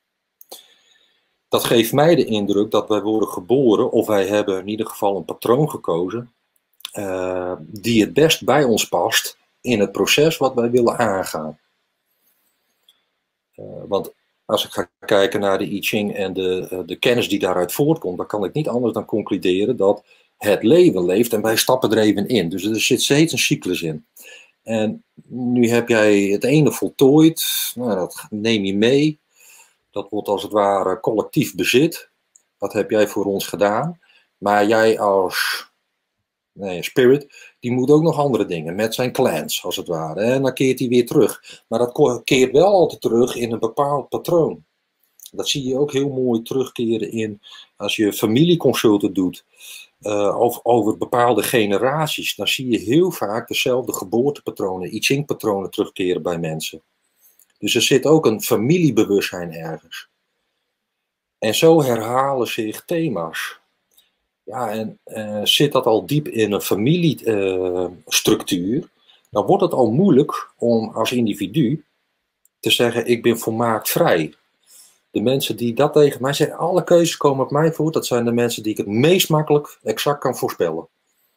B: Dat geeft mij de indruk dat wij worden geboren, of wij hebben in ieder geval een patroon gekozen, uh, die het best bij ons past in het proces wat wij willen aangaan. Uh, want als ik ga kijken naar de I Ching en de, de kennis die daaruit voortkomt, dan kan ik niet anders dan concluderen dat het leven leeft en wij stappen er even in. Dus er zit steeds een cyclus in. En nu heb jij het ene voltooid, nou, dat neem je mee. Dat wordt als het ware collectief bezit. Dat heb jij voor ons gedaan. Maar jij als nee, spirit, die moet ook nog andere dingen met zijn clans, als het ware. En dan keert hij weer terug. Maar dat keert wel altijd terug in een bepaald patroon. Dat zie je ook heel mooi terugkeren in, als je familieconsulten doet, uh, of over bepaalde generaties, dan zie je heel vaak dezelfde geboortepatronen, I Ching patronen terugkeren bij mensen. Dus er zit ook een familiebewustzijn ergens. En zo herhalen zich thema's. Ja, en uh, zit dat al diep in een familiestructuur, uh, dan wordt het al moeilijk om als individu te zeggen, ik ben volmaakt vrij. De mensen die dat tegen mij zeggen, alle keuzes komen op mij voor, dat zijn de mensen die ik het meest makkelijk exact kan voorspellen.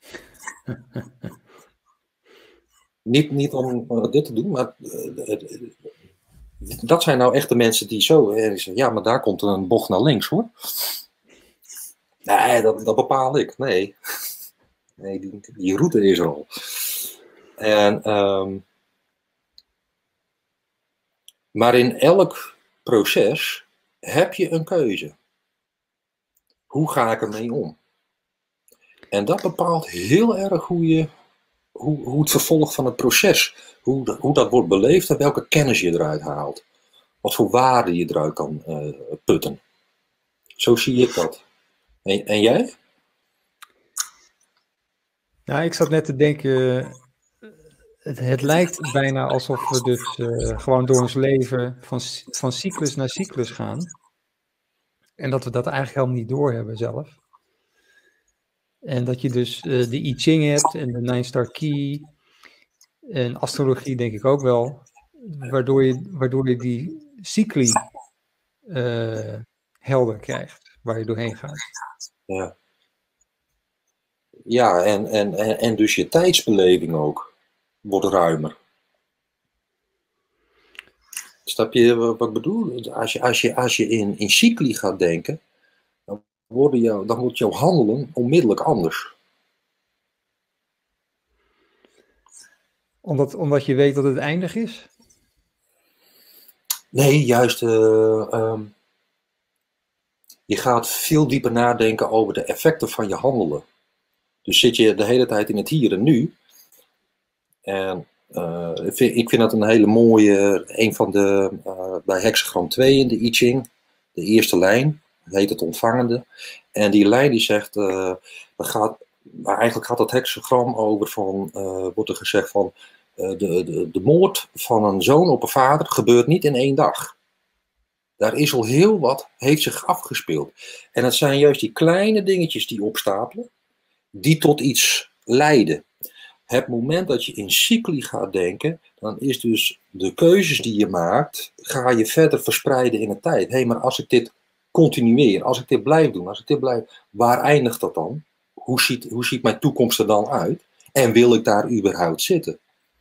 B: niet, niet om uh, dit te doen, maar uh, uh, dat zijn nou echt de mensen die zo, uh, die zeggen, ja, maar daar komt een bocht naar links hoor. Nee, dat, dat bepaal ik. Nee, nee die, die route is er al. En, um, maar in elk proces heb je een keuze. Hoe ga ik ermee om? En dat bepaalt heel erg hoe, je, hoe, hoe het vervolg van het proces, hoe, hoe dat wordt beleefd en welke kennis je eruit haalt. Wat voor waarde je eruit kan uh, putten. Zo zie ik dat. En, en jij?
A: Nou, ik zat net te denken, Het, het lijkt bijna alsof we dus uh, gewoon door ons leven van, van cyclus naar cyclus gaan. En dat we dat eigenlijk helemaal niet doorhebben zelf. En dat je dus uh, de I Ching hebt en de Nine Star Key. En astrologie denk ik ook wel. Waardoor je, waardoor je die cycli uh, helder krijgt. Waar je doorheen gaat.
B: Ja, ja en, en, en, en dus je tijdsbeleving ook wordt ruimer. Snap je wat ik bedoel? Als je, als je, als je in, in cycli gaat denken, dan, worden jou, dan wordt jouw handelen onmiddellijk anders.
A: Omdat, omdat je weet dat het eindig is?
B: Nee, juist... Uh, um, je gaat veel dieper nadenken over de effecten van je handelen. Dus zit je de hele tijd in het hier en nu. En uh, ik, vind, ik vind dat een hele mooie, een van de, uh, bij hexagram twee in de I Ching, de eerste lijn, heet het ontvangende. En die lijn die zegt, uh, dat gaat, maar eigenlijk gaat het hexagram over van, uh, wordt er gezegd van, uh, de, de, de moord van een zoon op een vader gebeurt niet in één dag. Daar is al heel wat, heeft zich afgespeeld. En het zijn juist die kleine dingetjes die opstapelen, die tot iets leiden. Het moment dat je in cycli gaat denken, dan is dus de keuzes die je maakt, ga je verder verspreiden in de tijd. Hé, hey, maar als ik dit continueer, als ik dit blijf doen, als ik dit blijf, waar eindigt dat dan? Hoe ziet, hoe ziet mijn toekomst er dan uit? En wil ik daar überhaupt zitten?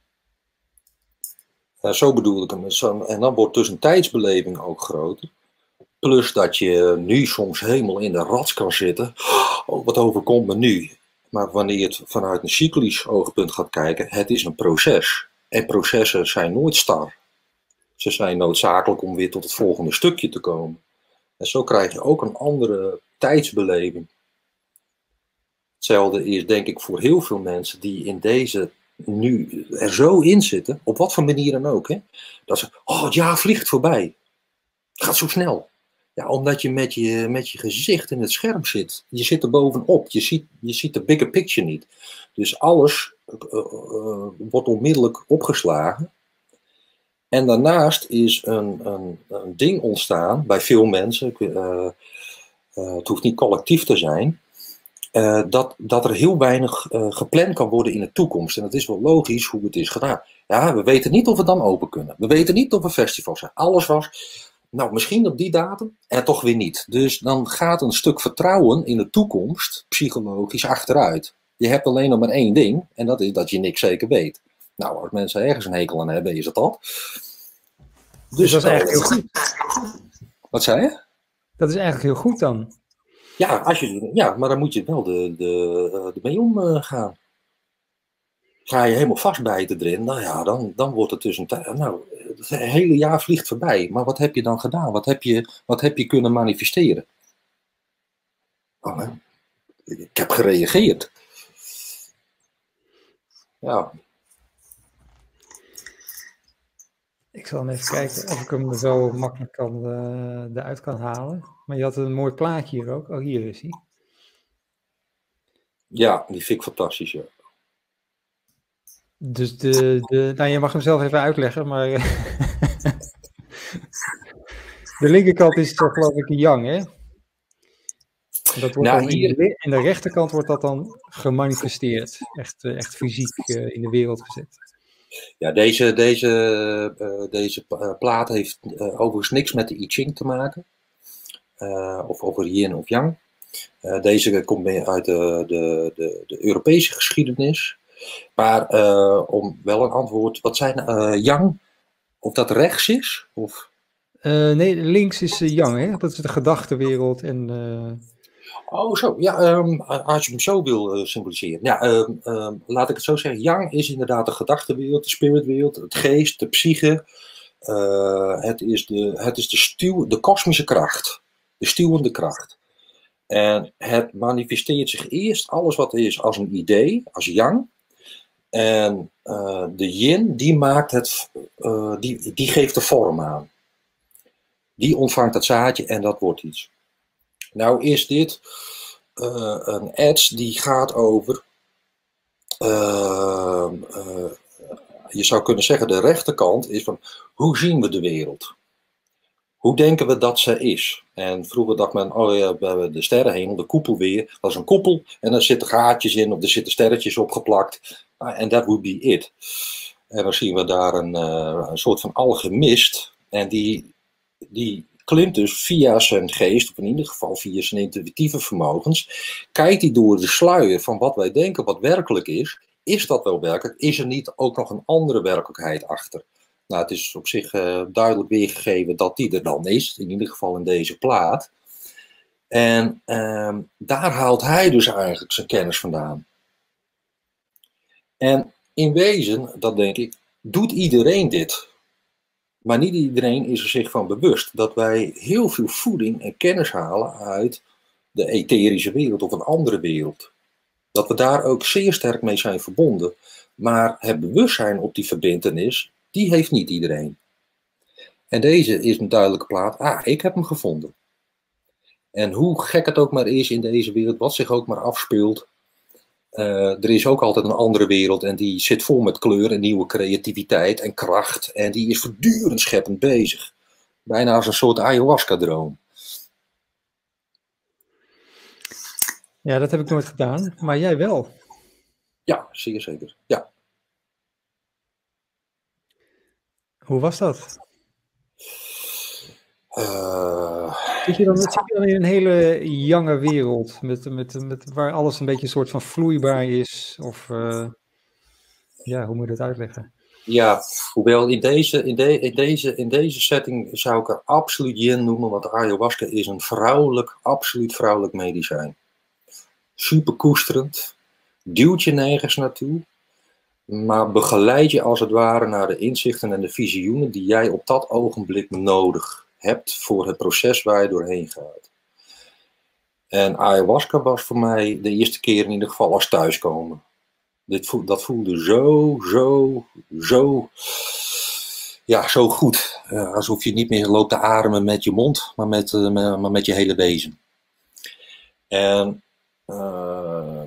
B: Uh, zo bedoel ik hem. Zo, en dan wordt dus een tijdsbeleving ook groter. Plus dat je nu soms helemaal in de rats kan zitten. Oh, wat overkomt me nu? Maar wanneer je het vanuit een cyclisch oogpunt gaat kijken, het is een proces. En processen zijn nooit star. Ze zijn noodzakelijk om weer tot het volgende stukje te komen. En zo krijg je ook een andere tijdsbeleving. Hetzelfde is denk ik voor heel veel mensen die in deze nu er zo in zitten, op wat voor manier dan ook. Hè? Dat ze, oh het jaar vliegt voorbij. Het gaat zo snel. Ja, omdat je met, je met je gezicht in het scherm zit. Je zit er bovenop. Je ziet, je ziet de bigger picture niet. Dus alles uh, uh, wordt onmiddellijk opgeslagen. En daarnaast is een, een, een ding ontstaan bij veel mensen. Uh, uh, het hoeft niet collectief te zijn. Uh, dat, dat er heel weinig uh, gepland kan worden in de toekomst. En dat is wel logisch hoe het is gedaan. Ja, we weten niet of we dan open kunnen. We weten niet of er festivals zijn. Alles was, nou misschien op die datum en toch weer niet. Dus dan gaat een stuk vertrouwen in de toekomst psychologisch achteruit. Je hebt alleen nog maar één ding en dat is dat je niks zeker weet. Nou, als mensen ergens een hekel aan hebben, is het dat.
A: Dus, dus dat is eigenlijk heel goed.
B: Wat zei je?
A: Dat is eigenlijk heel goed dan.
B: Ja, als je, ja, maar dan moet je wel de, de, de mee omgaan. Ga je helemaal vastbijten erin, nou ja, dan, dan wordt het dus een tijd. Nou, het hele jaar vliegt voorbij. Maar wat heb je dan gedaan? Wat heb je, wat heb je kunnen manifesteren? Oh, ik heb gereageerd. Ja.
A: Ik zal hem even kijken of ik hem zo makkelijk kan, uh, eruit kan halen. Maar je had een mooi plaatje hier ook. Oh, hier is hij.
B: Ja, die vind ik fantastisch, ja.
A: Dus de, de, nou, je mag hem zelf even uitleggen, maar de linkerkant is geloof ik yang, hè? En dat wordt nou, dan hier... in, de, in de rechterkant wordt dat dan gemanifesteerd, echt, echt fysiek uh, in de wereld gezet.
B: Ja, deze, deze, uh, deze plaat heeft uh, overigens niks met de I Ching te maken, uh, of over yin of yang. Uh, deze komt uit de, de, de, de Europese geschiedenis. Maar uh, om wel een antwoord, wat zijn uh, yang? Of dat rechts is? Of?
A: Uh, nee, links is uh, yang, hè? Dat is de gedachtenwereld. En, uh...
B: Oh, zo. Ja, um, als je hem zo wil uh, symboliseren. Ja, um, um, laat ik het zo zeggen. Yang is inderdaad de gedachtenwereld, de spiritwereld, het geest, de psyche. Uh, het is de, het is de, stuw, de kosmische kracht. De stuwende kracht. En het manifesteert zich eerst, alles wat er is, als een idee, als yang. En uh, de yin, die maakt het, uh, die, die geeft de vorm aan. Die ontvangt het zaadje en dat wordt iets. Nou is dit uh, een ads die gaat over uh, uh, je zou kunnen zeggen, de rechterkant is van, hoe zien we de wereld? Hoe denken we dat ze is? En vroeger dacht men, oh ja, we hebben de sterrenhemel, de koepel weer. Dat is een koepel en daar zitten gaatjes in of er zitten sterretjes opgeplakt. En that would be it. En dan zien we daar een, uh, een soort van alchemist. En die, die klimt dus via zijn geest, of in ieder geval via zijn intuïtieve vermogens. Kijkt hij door de sluier van wat wij denken, wat werkelijk is. Is dat wel werkelijk? Is er niet ook nog een andere werkelijkheid achter? Nou, het is op zich uh, duidelijk weergegeven dat die er dan is, in ieder geval in deze plaat. En uh, daar haalt hij dus eigenlijk zijn kennis vandaan. En in wezen, dat denk ik, doet iedereen dit. Maar niet iedereen is er zich van bewust dat wij heel veel voeding en kennis halen uit de etherische wereld of een andere wereld. Dat we daar ook zeer sterk mee zijn verbonden. Maar het bewustzijn op die verbintenis, die heeft niet iedereen. En deze is een duidelijke plaat. Ah, ik heb hem gevonden. En hoe gek het ook maar is in deze wereld, wat zich ook maar afspeelt. Uh, er is ook altijd een andere wereld en die zit vol met kleur en nieuwe creativiteit en kracht. En die is voortdurend scheppend bezig. Bijna als een soort ayahuasca-droom.
A: Ja, dat heb ik nooit gedaan, maar jij wel.
B: Ja, zeer zeker. Ja.
A: Hoe was dat?
B: Uh...
A: Zit je dan, zit je dan in een hele jonge wereld, met, met, met, waar alles een beetje een soort van vloeibaar is? Of, uh, ja, hoe moet je dat uitleggen?
B: Ja, hoewel in deze, in, de, in, deze, in deze setting zou ik er absoluut yin noemen, want ayahuasca is een vrouwelijk, absoluut vrouwelijk medicijn. Super koesterend, duwt je nergens naartoe, maar begeleid je als het ware naar de inzichten en de visioenen die jij op dat ogenblik nodig hebt voor het proces waar je doorheen gaat. En ayahuasca was voor mij de eerste keer in ieder geval als thuiskomen. Dit voel, dat voelde zo, zo, zo, ja, zo goed. Uh, alsof je niet meer loopt te ademen met je mond, maar met, uh, maar met je hele wezen. En uh,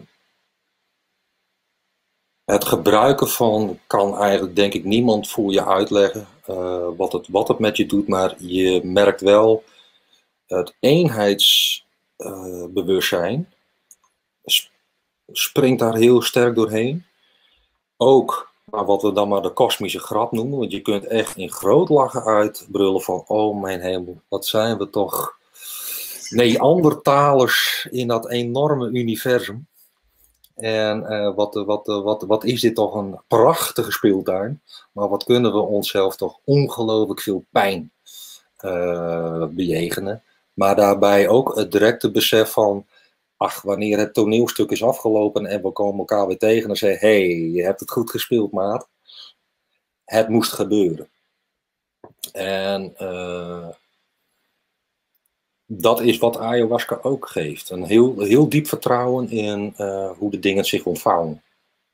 B: het gebruiken van kan eigenlijk, denk ik, niemand voor je uitleggen uh, wat, het, wat het met je doet, maar je merkt wel het eenheidsbewustzijn uh, springt daar heel sterk doorheen. Ook maar wat we dan maar de kosmische grap noemen, want je kunt echt in groot lachen uitbrullen van, oh mijn hemel, wat zijn we toch Neandertalers in dat enorme universum. En uh, wat, wat, wat, wat is dit toch een prachtige speeltuin, maar wat kunnen we onszelf toch ongelooflijk veel pijn uh, bejegenen. Maar daarbij ook het directe besef van, ach, wanneer het toneelstuk is afgelopen en we komen elkaar weer tegen en zeggen, hé, hey, je hebt het goed gespeeld, maat. Het moest gebeuren. En uh, dat is wat ayahuasca ook geeft. Een heel, heel diep vertrouwen in uh, hoe de dingen zich ontvouwen.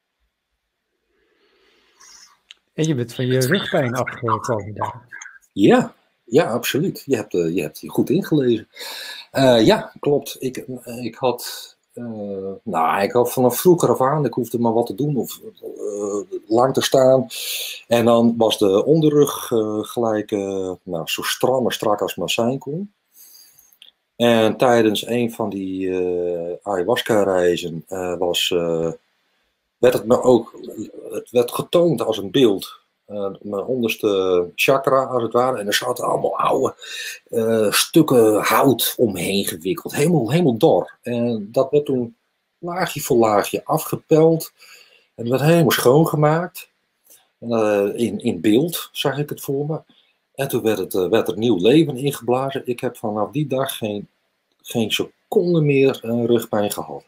A: En je bent van je rugpijn afgekomen daar.
B: Ja, ja, absoluut. Je hebt, uh, je hebt hier goed ingelezen. Uh, ja, klopt. Ik, ik had... Uh, nou, ik had vanaf vroeger af aan, ik hoefde maar wat te doen of uh, lang te staan. En dan was de onderrug uh, gelijk uh, nou, zo stram en strak als maar zijn kon. En tijdens een van die uh, ayahuasca-reizen uh, was, uh, werd het me ook het werd getoond als een beeld. Uh, mijn onderste chakra, als het ware. En er zaten allemaal oude uh, stukken hout omheen gewikkeld. Helemaal, helemaal dor. En dat werd toen laagje voor laagje afgepeld. En het werd helemaal schoongemaakt. Uh, in, in beeld zag ik het voor me. En toen werd, het, uh, werd er nieuw leven ingeblazen. Ik heb vanaf die dag geen, geen seconde meer uh, rugpijn gehad.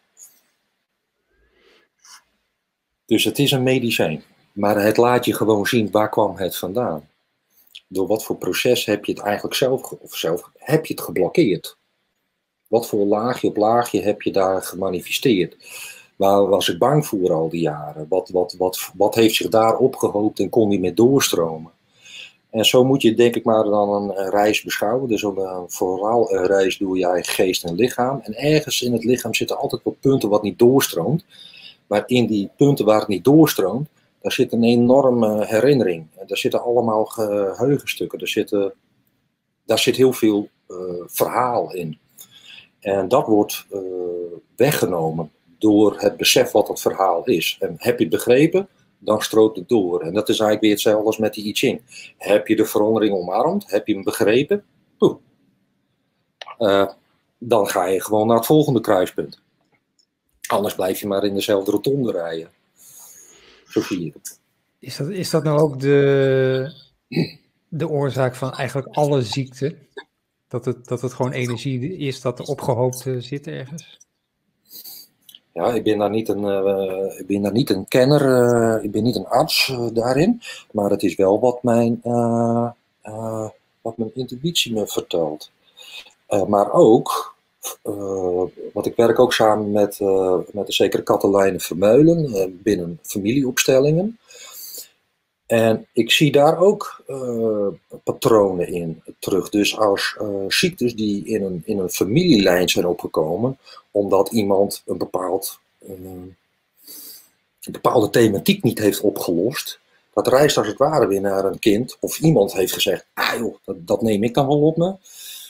B: Dus het is een medicijn. Maar het laat je gewoon zien, waar kwam het vandaan? Door wat voor proces heb je het eigenlijk zelf, of zelf heb je het geblokkeerd? Wat voor laagje op laagje heb je daar gemanifesteerd? Waar was ik bang voor al die jaren? Wat, wat, wat, wat heeft zich daar opgehoopt en kon niet meer doorstromen? En zo moet je denk ik maar dan een reis beschouwen. Dus een, vooral een reis door je eigen geest en lichaam. En ergens in het lichaam zitten altijd wat punten wat niet doorstroomt. Maar in die punten waar het niet doorstroomt, daar zit een enorme herinnering. Daar zitten allemaal geheugenstukken. Daar, zitten, daar zit heel veel uh, verhaal in. En dat wordt uh, weggenomen door het besef wat het verhaal is. En heb je het begrepen, dan strookt het door. En dat is eigenlijk weer hetzelfde als met die I Ching. Heb je de verandering omarmd? Heb je hem begrepen? Oeh. Uh, dan ga je gewoon naar het volgende kruispunt. Anders blijf je maar in dezelfde rotonde rijden. Zo zie je het.
A: Is dat, is dat nou ook de, de oorzaak van eigenlijk alle ziekten? Dat het, dat het gewoon energie is dat er opgehoopt uh, zit ergens?
B: Ja, ik ben daar niet een, uh, ik ben daar niet een kenner, uh, ik ben niet een arts uh, daarin. Maar het is wel wat mijn, uh, uh, wat mijn intuïtie me vertelt. Uh, maar ook, uh, want ik werk ook samen met, uh, met de zekere Katelijne Vermeulen uh, binnen familieopstellingen. En ik zie daar ook uh, patronen in terug. Dus als uh, ziektes die in een, in een familielijn zijn opgekomen, omdat iemand een, bepaald, uh, een bepaalde thematiek niet heeft opgelost, dat reist als het ware weer naar een kind. Of iemand heeft gezegd, ah joh, dat, dat neem ik dan wel op me.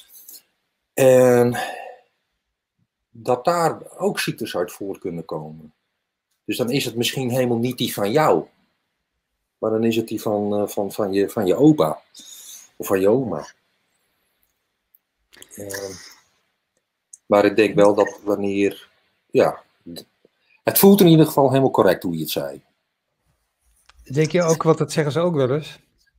B: En dat daar ook ziektes uit voort kunnen komen. Dus dan is het misschien helemaal niet die van jou. Maar dan is het die van, van, van, je, van je opa. Of van je oma. Uh, maar ik denk wel dat wanneer... Ja, het voelt in ieder geval helemaal correct hoe je het zei.
A: Denk je ook, wat dat zeggen ze ook wel eens.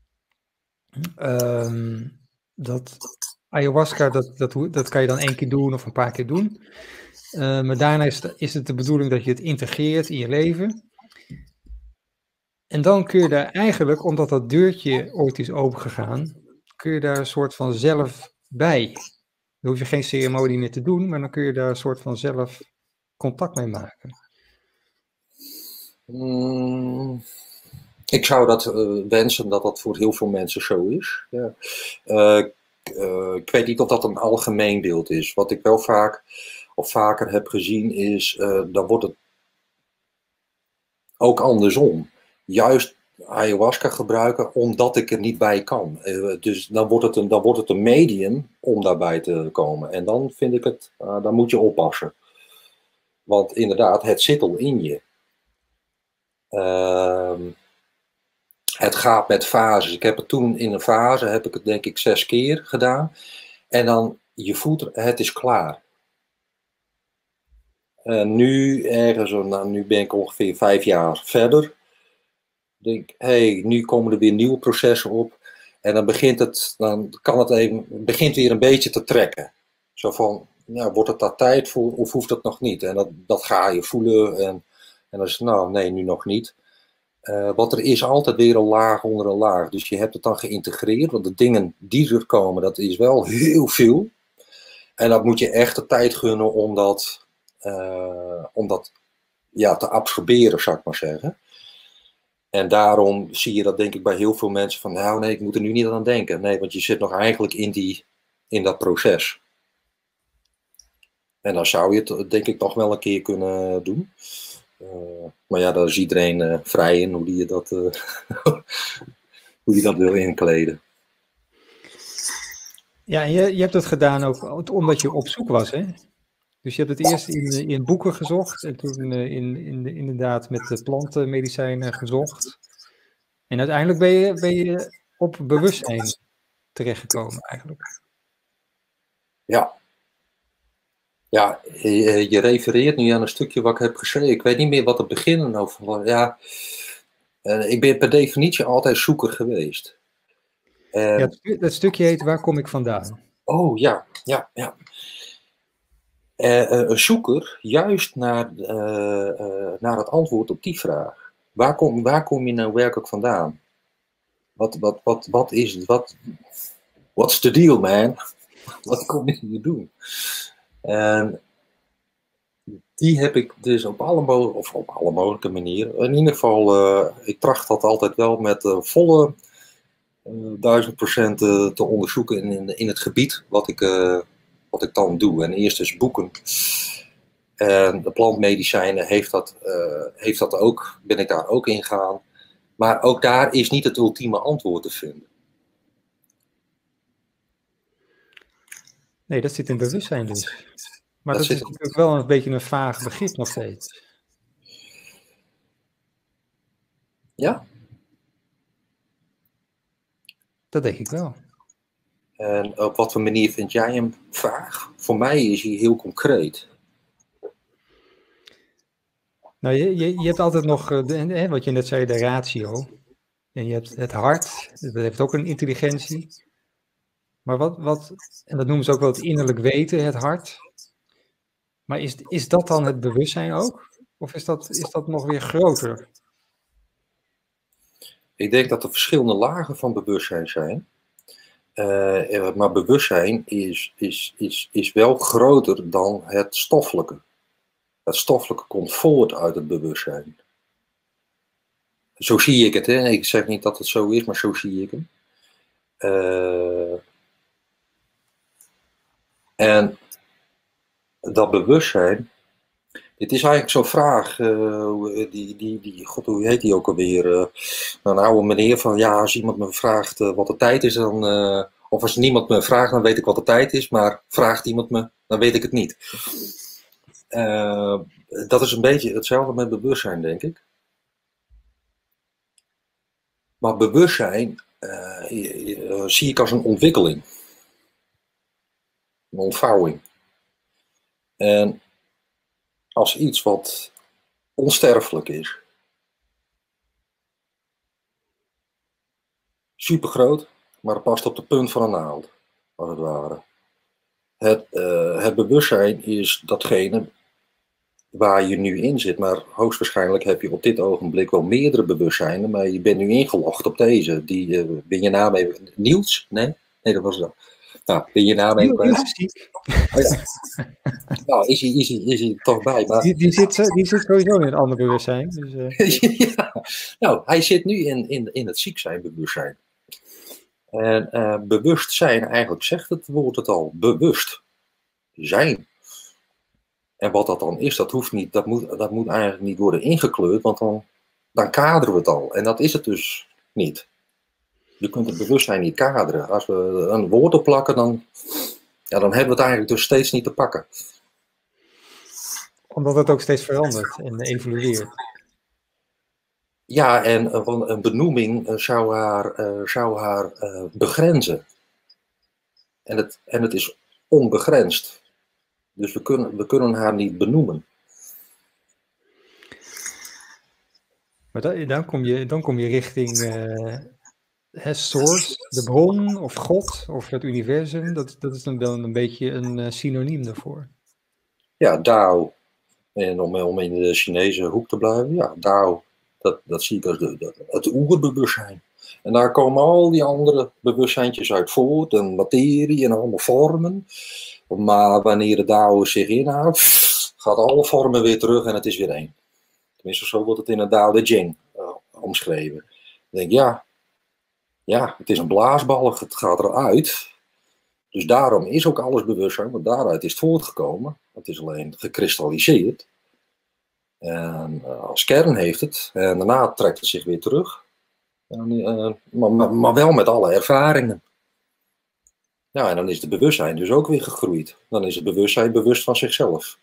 A: Um, dat ayahuasca, dat, dat, dat kan je dan één keer doen of een paar keer doen. Uh, maar daarna is het, is het de bedoeling dat je het integreert in je leven. En dan kun je daar eigenlijk, omdat dat deurtje ooit is opengegaan, kun je daar een soort van zelf bij. Dan hoef je geen ceremonie meer te doen, maar dan kun je daar een soort van zelf contact mee maken.
B: Mm, ik zou dat uh, wensen dat dat voor heel veel mensen zo is. Ja. Uh, uh, ik weet niet of dat een algemeen beeld is. Wat ik wel vaak of vaker heb gezien is, uh, dan wordt het ook andersom. Juist ayahuasca gebruiken omdat ik er niet bij kan. Uh, dus dan wordt, het een, dan wordt het een medium om daarbij te komen. En dan vind ik het, uh, dan moet je oppassen. Want inderdaad, het zit al in je. Uh, het gaat met fases. Ik heb het toen in een fase, heb ik het denk ik zes keer gedaan. En dan, je voelt, het is klaar. En nu, ergens, nou, nu ben ik ongeveer vijf jaar verder. Denk, hé, hey, nu komen er weer nieuwe processen op. En dan begint het, dan kan het even, begint weer een beetje te trekken. Zo van, ja, wordt het daar tijd voor of hoeft dat nog niet? En dat, dat ga je voelen. En, en dan is het, nou, nee, nu nog niet. Uh, want er is altijd weer een laag onder een laag. Dus je hebt het dan geïntegreerd. Want de dingen die er komen, dat is wel heel veel. En dat moet je echt de tijd gunnen om dat, uh, om dat ja, te absorberen, zou ik maar zeggen. En daarom zie je dat denk ik bij heel veel mensen van, nou nee, ik moet er nu niet aan denken. Nee, want je zit nog eigenlijk in, die, in dat proces. En dan zou je het denk ik nog wel een keer kunnen doen. Uh, maar ja, daar is iedereen uh, vrij in hoe die dat, uh, hoe die dat wil inkleden.
A: Ja, en je, je hebt het gedaan ook omdat je op zoek was, hè? Dus je hebt het eerst in, in boeken gezocht en toen uh, in, in, inderdaad met de plantenmedicijnen gezocht. En uiteindelijk ben je, ben je op bewustzijn terechtgekomen eigenlijk.
B: Ja. Ja, je, je refereert nu aan een stukje wat ik heb geschreven. Ik weet niet meer wat het begin over was. Ja, uh, ik ben per definitie altijd zoeker geweest. Uh,
A: ja, het, het stukje heet Waar kom ik vandaan?
B: Oh ja, ja, ja. Uh, uh, een zoeker juist naar, uh, uh, naar het antwoord op die vraag. Waar kom, waar kom je nou werkelijk vandaan? Wat, wat, wat, wat is het? Wat, what's the deal, man? Wat kom je hier doen? En die heb ik dus op alle, mo- of op alle mogelijke manieren. In ieder geval, uh, ik tracht dat altijd wel met uh, volle uh, duizend procent uh, te onderzoeken in, in, in het gebied wat ik, uh, wat ik dan doe. En eerst dus boeken. En de plantmedicijnen heeft dat, uh, heeft dat ook, ben ik daar ook in gegaan. Maar ook daar is niet het ultieme antwoord te vinden.
A: Nee, dat zit in bewustzijn dus. Maar
B: Dat
A: dat is
B: zit-
A: natuurlijk wel een beetje een vaag begrip nog steeds.
B: Ja,
A: Dat denk ik wel.
B: en op wat voor manier vind jij hem vaag? Voor mij is hij heel concreet.
A: Nou, je, je, je hebt altijd nog, eh, de, hè, wat je net zei, de ratio. En je hebt het hart, dat heeft ook een intelligentie. Maar wat, wat, en dat noemen ze ook wel het innerlijk weten, het hart. Maar is, is dat dan het bewustzijn ook? Of is dat, is dat nog weer groter?
B: Ik denk dat er verschillende lagen van bewustzijn zijn. Uh, maar bewustzijn is, is, is, is wel groter dan het stoffelijke. Het stoffelijke komt voort uit het bewustzijn. Zo zie ik het, hè. Ik zeg niet dat het zo is, maar zo zie ik het. Uh, en dat bewustzijn, het is eigenlijk zo'n vraag, uh, die, die, die, god, hoe heet die ook alweer? Uh, een oude meneer van, ja, als iemand me vraagt uh, wat de tijd is, dan, uh, of als niemand me vraagt, dan weet ik wat de tijd is, maar vraagt iemand me, dan weet ik het niet. Uh, dat is een beetje hetzelfde met bewustzijn, denk ik. Maar bewustzijn uh, uh, zie ik als een ontwikkeling. Een ontvouwing. En als iets wat onsterfelijk is. Supergroot, maar het past op de punt van een naald, als het ware. Het, uh, het bewustzijn is datgene waar je nu in zit, maar hoogstwaarschijnlijk heb je op dit ogenblik wel meerdere bewustzijnen, maar je bent nu ingelogd op deze. Die, uh, ben je naam even... Niels? Nee? Nee, dat was dat. Nou, ben je naam even kwijt? Oh, ja. Nou, is hij, is, hij, is hij toch bij. Maar...
A: Die, die, zit, die zit sowieso in het andere bewustzijn. Dus, uh...
B: ja. Nou, hij zit nu in, in, in het ziek zijn bewustzijn. En uh, bewustzijn, eigenlijk zegt het woord het al, bewust zijn. En wat dat dan is, dat hoeft niet, dat moet, dat moet eigenlijk niet worden ingekleurd, want dan, dan kaderen we het al. En dat is het dus niet. Je kunt het bewustzijn niet kaderen. Als we een woord op plakken, dan, ja, dan hebben we het eigenlijk dus steeds niet te pakken.
A: Omdat het ook steeds verandert en evolueert.
B: Ja, en uh, een benoeming uh, zou haar, uh, zou haar uh, begrenzen. En het, en het is onbegrensd. Dus we kunnen, we kunnen haar niet benoemen.
A: Maar dan, dan, kom, je, dan kom je richting uh, het source, de bron of God of het universum. Dat, dat is dan wel een beetje een uh, synoniem daarvoor.
B: Ja, Dao. En om, om in de Chinese hoek te blijven, ja, Dao. Dat, dat zie ik als de, de, het oerbewustzijn. En daar komen al die andere bewustzijntjes uit voort. En materie en allemaal vormen. Maar wanneer de Dao zich inhoudt, gaat alle vormen weer terug en het is weer één. Tenminste, zo wordt het in het Dao De Jing uh, omschreven. Dan denk ik, ja, ja, het is een blaasbalg, het gaat eruit. Dus daarom is ook alles bewustzijn, want daaruit is het voortgekomen. Het is alleen gekristalliseerd. En uh, als kern heeft het. En daarna trekt het zich weer terug. En, uh, maar, maar, maar wel met alle ervaringen. Ja, en dan is het bewustzijn dus ook weer gegroeid. Dan is het bewustzijn bewust van zichzelf.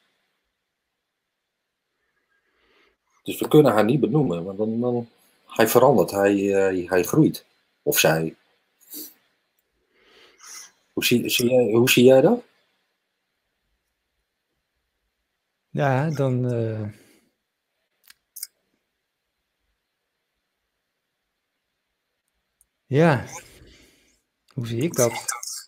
B: Dus we kunnen haar niet benoemen, want dan, dan hij verandert, hij, uh, hij groeit. Of zij. Hoe zie, zie jij, hoe zie jij dat?
A: Ja, dan... Uh... Ja, hoe zie ik dat?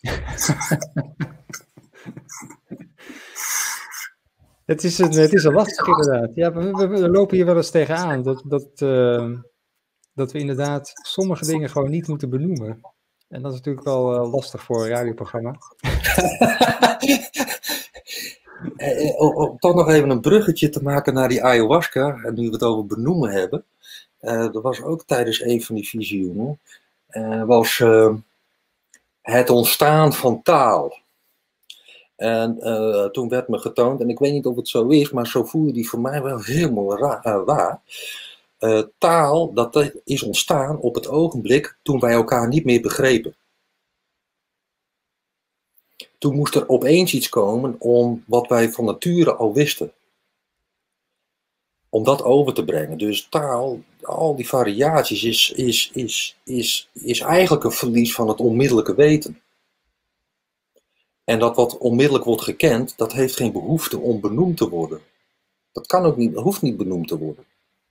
A: het, is een, het is een lastig inderdaad. Ja, we, we, we lopen hier wel eens tegenaan dat, dat, uh, dat we inderdaad sommige dingen gewoon niet moeten benoemen. En dat is natuurlijk wel uh, lastig voor een radioprogramma.
B: eh, om toch nog even een bruggetje te maken naar die ayahuasca, en nu we het over benoemen hebben. Uh, er was ook tijdens een van die visioenen, uh, was uh, het ontstaan van taal. En uh, toen werd me getoond, en ik weet niet of het zo is, maar zo voelde die voor mij wel helemaal ra- uh, waar. uh, taal, dat is ontstaan op het ogenblik toen wij elkaar niet meer begrepen. Toen moest er opeens iets komen om wat wij van nature al wisten. Om dat over te brengen. Dus taal, al die variaties, is, is, is, is, is eigenlijk een verlies van het onmiddellijke weten. En dat wat onmiddellijk wordt gekend, dat heeft geen behoefte om benoemd te worden. Dat kan ook niet, hoeft niet benoemd te worden.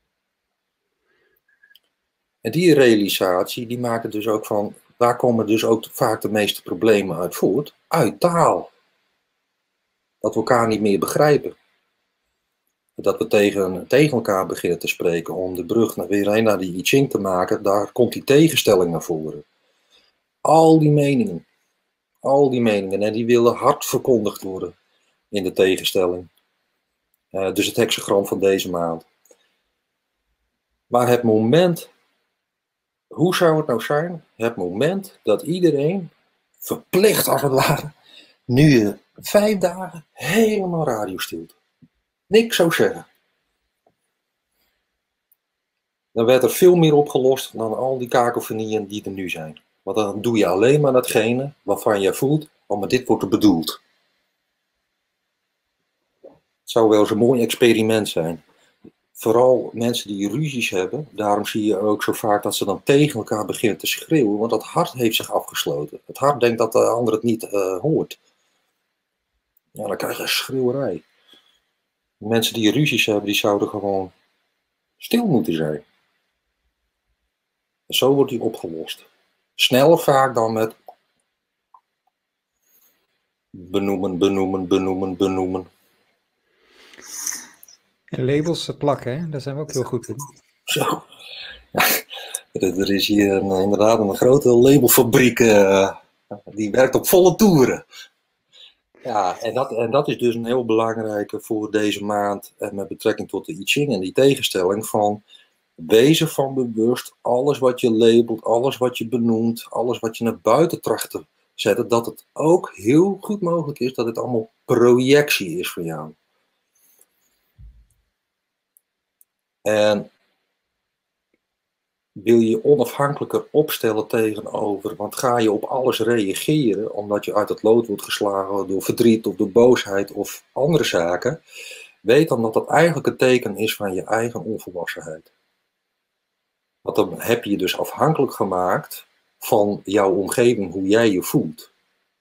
B: En die realisatie, die maakt het dus ook van, waar komen dus ook vaak de meeste problemen uit voort? Uit taal. Dat we elkaar niet meer begrijpen. Dat we tegen, tegen elkaar beginnen te spreken om de brug naar, weer heen naar die I Ching te maken, daar komt die tegenstelling naar voren. Al die meningen, al die meningen, en die willen hard verkondigd worden in de tegenstelling. Uh, dus het hexagram van deze maand. Maar het moment, hoe zou het nou zijn? Het moment dat iedereen verplicht als het ware, nu vijf dagen helemaal radiostilte. Niks zou zeggen. Dan werd er veel meer opgelost dan al die kakofonieën die er nu zijn. Want dan doe je alleen maar datgene waarvan je voelt, oh, maar dit wordt er bedoeld. Het zou wel eens een mooi experiment zijn. Vooral mensen die ruzies hebben, daarom zie je ook zo vaak dat ze dan tegen elkaar beginnen te schreeuwen, want dat hart heeft zich afgesloten. Het hart denkt dat de ander het niet uh, hoort. Ja, dan krijg je een schreeuwerij. Mensen die ruzies hebben, die zouden gewoon stil moeten zijn. En zo wordt die opgelost. Sneller vaak dan met benoemen, benoemen, benoemen, benoemen.
A: En labels plakken, hè? Daar zijn we ook heel goed in.
B: Zo. Ja, er is hier een, inderdaad een grote labelfabriek. Uh, die werkt op volle toeren. Ja, en dat, en dat is dus een heel belangrijke voor deze maand en met betrekking tot de I Ching en die tegenstelling van wezen van bewust, alles wat je labelt, alles wat je benoemt, alles wat je naar buiten tracht te zetten, dat het ook heel goed mogelijk is dat het allemaal projectie is voor jou. En wil je je onafhankelijker opstellen tegenover, want ga je op alles reageren omdat je uit het lood wordt geslagen door verdriet of door boosheid of andere zaken, weet dan dat dat eigenlijk een teken is van je eigen onvolwassenheid. Want dan heb je je dus afhankelijk gemaakt van jouw omgeving, hoe jij je voelt.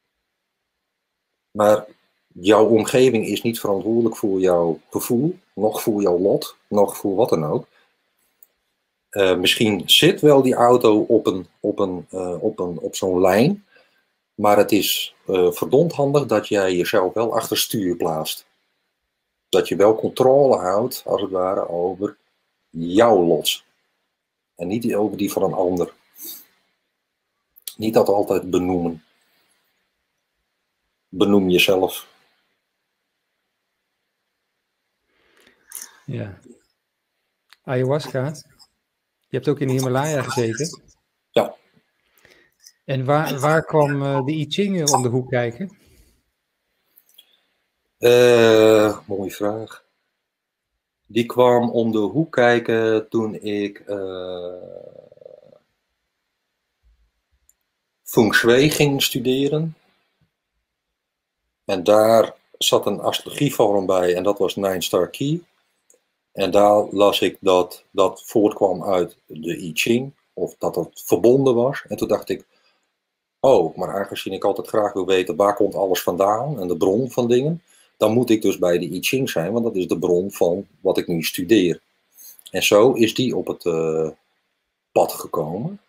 B: Maar jouw omgeving is niet verantwoordelijk voor jouw gevoel, nog voor jouw lot, nog voor wat dan ook. Uh, misschien zit wel die auto op, een, op, een, uh, op, een, op zo'n lijn, maar het is uh, verdomd handig dat jij jezelf wel achter stuur plaatst. Dat je wel controle houdt, als het ware, over jouw lot. En niet over die van een ander. Niet dat altijd benoemen. Benoem jezelf.
A: Ja. Ayahuasca. Je hebt ook in de Himalaya gezeten.
B: Ja.
A: En waar, waar kwam uh, de I Ching om de hoek kijken?
B: Uh, mooie vraag. Die kwam om de hoek kijken toen ik uh, Feng Shui ging studeren. En daar zat een astrologievorm bij en dat was Nine Star Key. En daar las ik dat dat voortkwam uit de I Ching, of dat het verbonden was. En toen dacht ik, oh, maar aangezien ik altijd graag wil weten waar komt alles vandaan en de bron van dingen, dan moet ik dus bij de I Ching zijn, want dat is de bron van wat ik nu studeer. En zo is die op het uh, pad gekomen.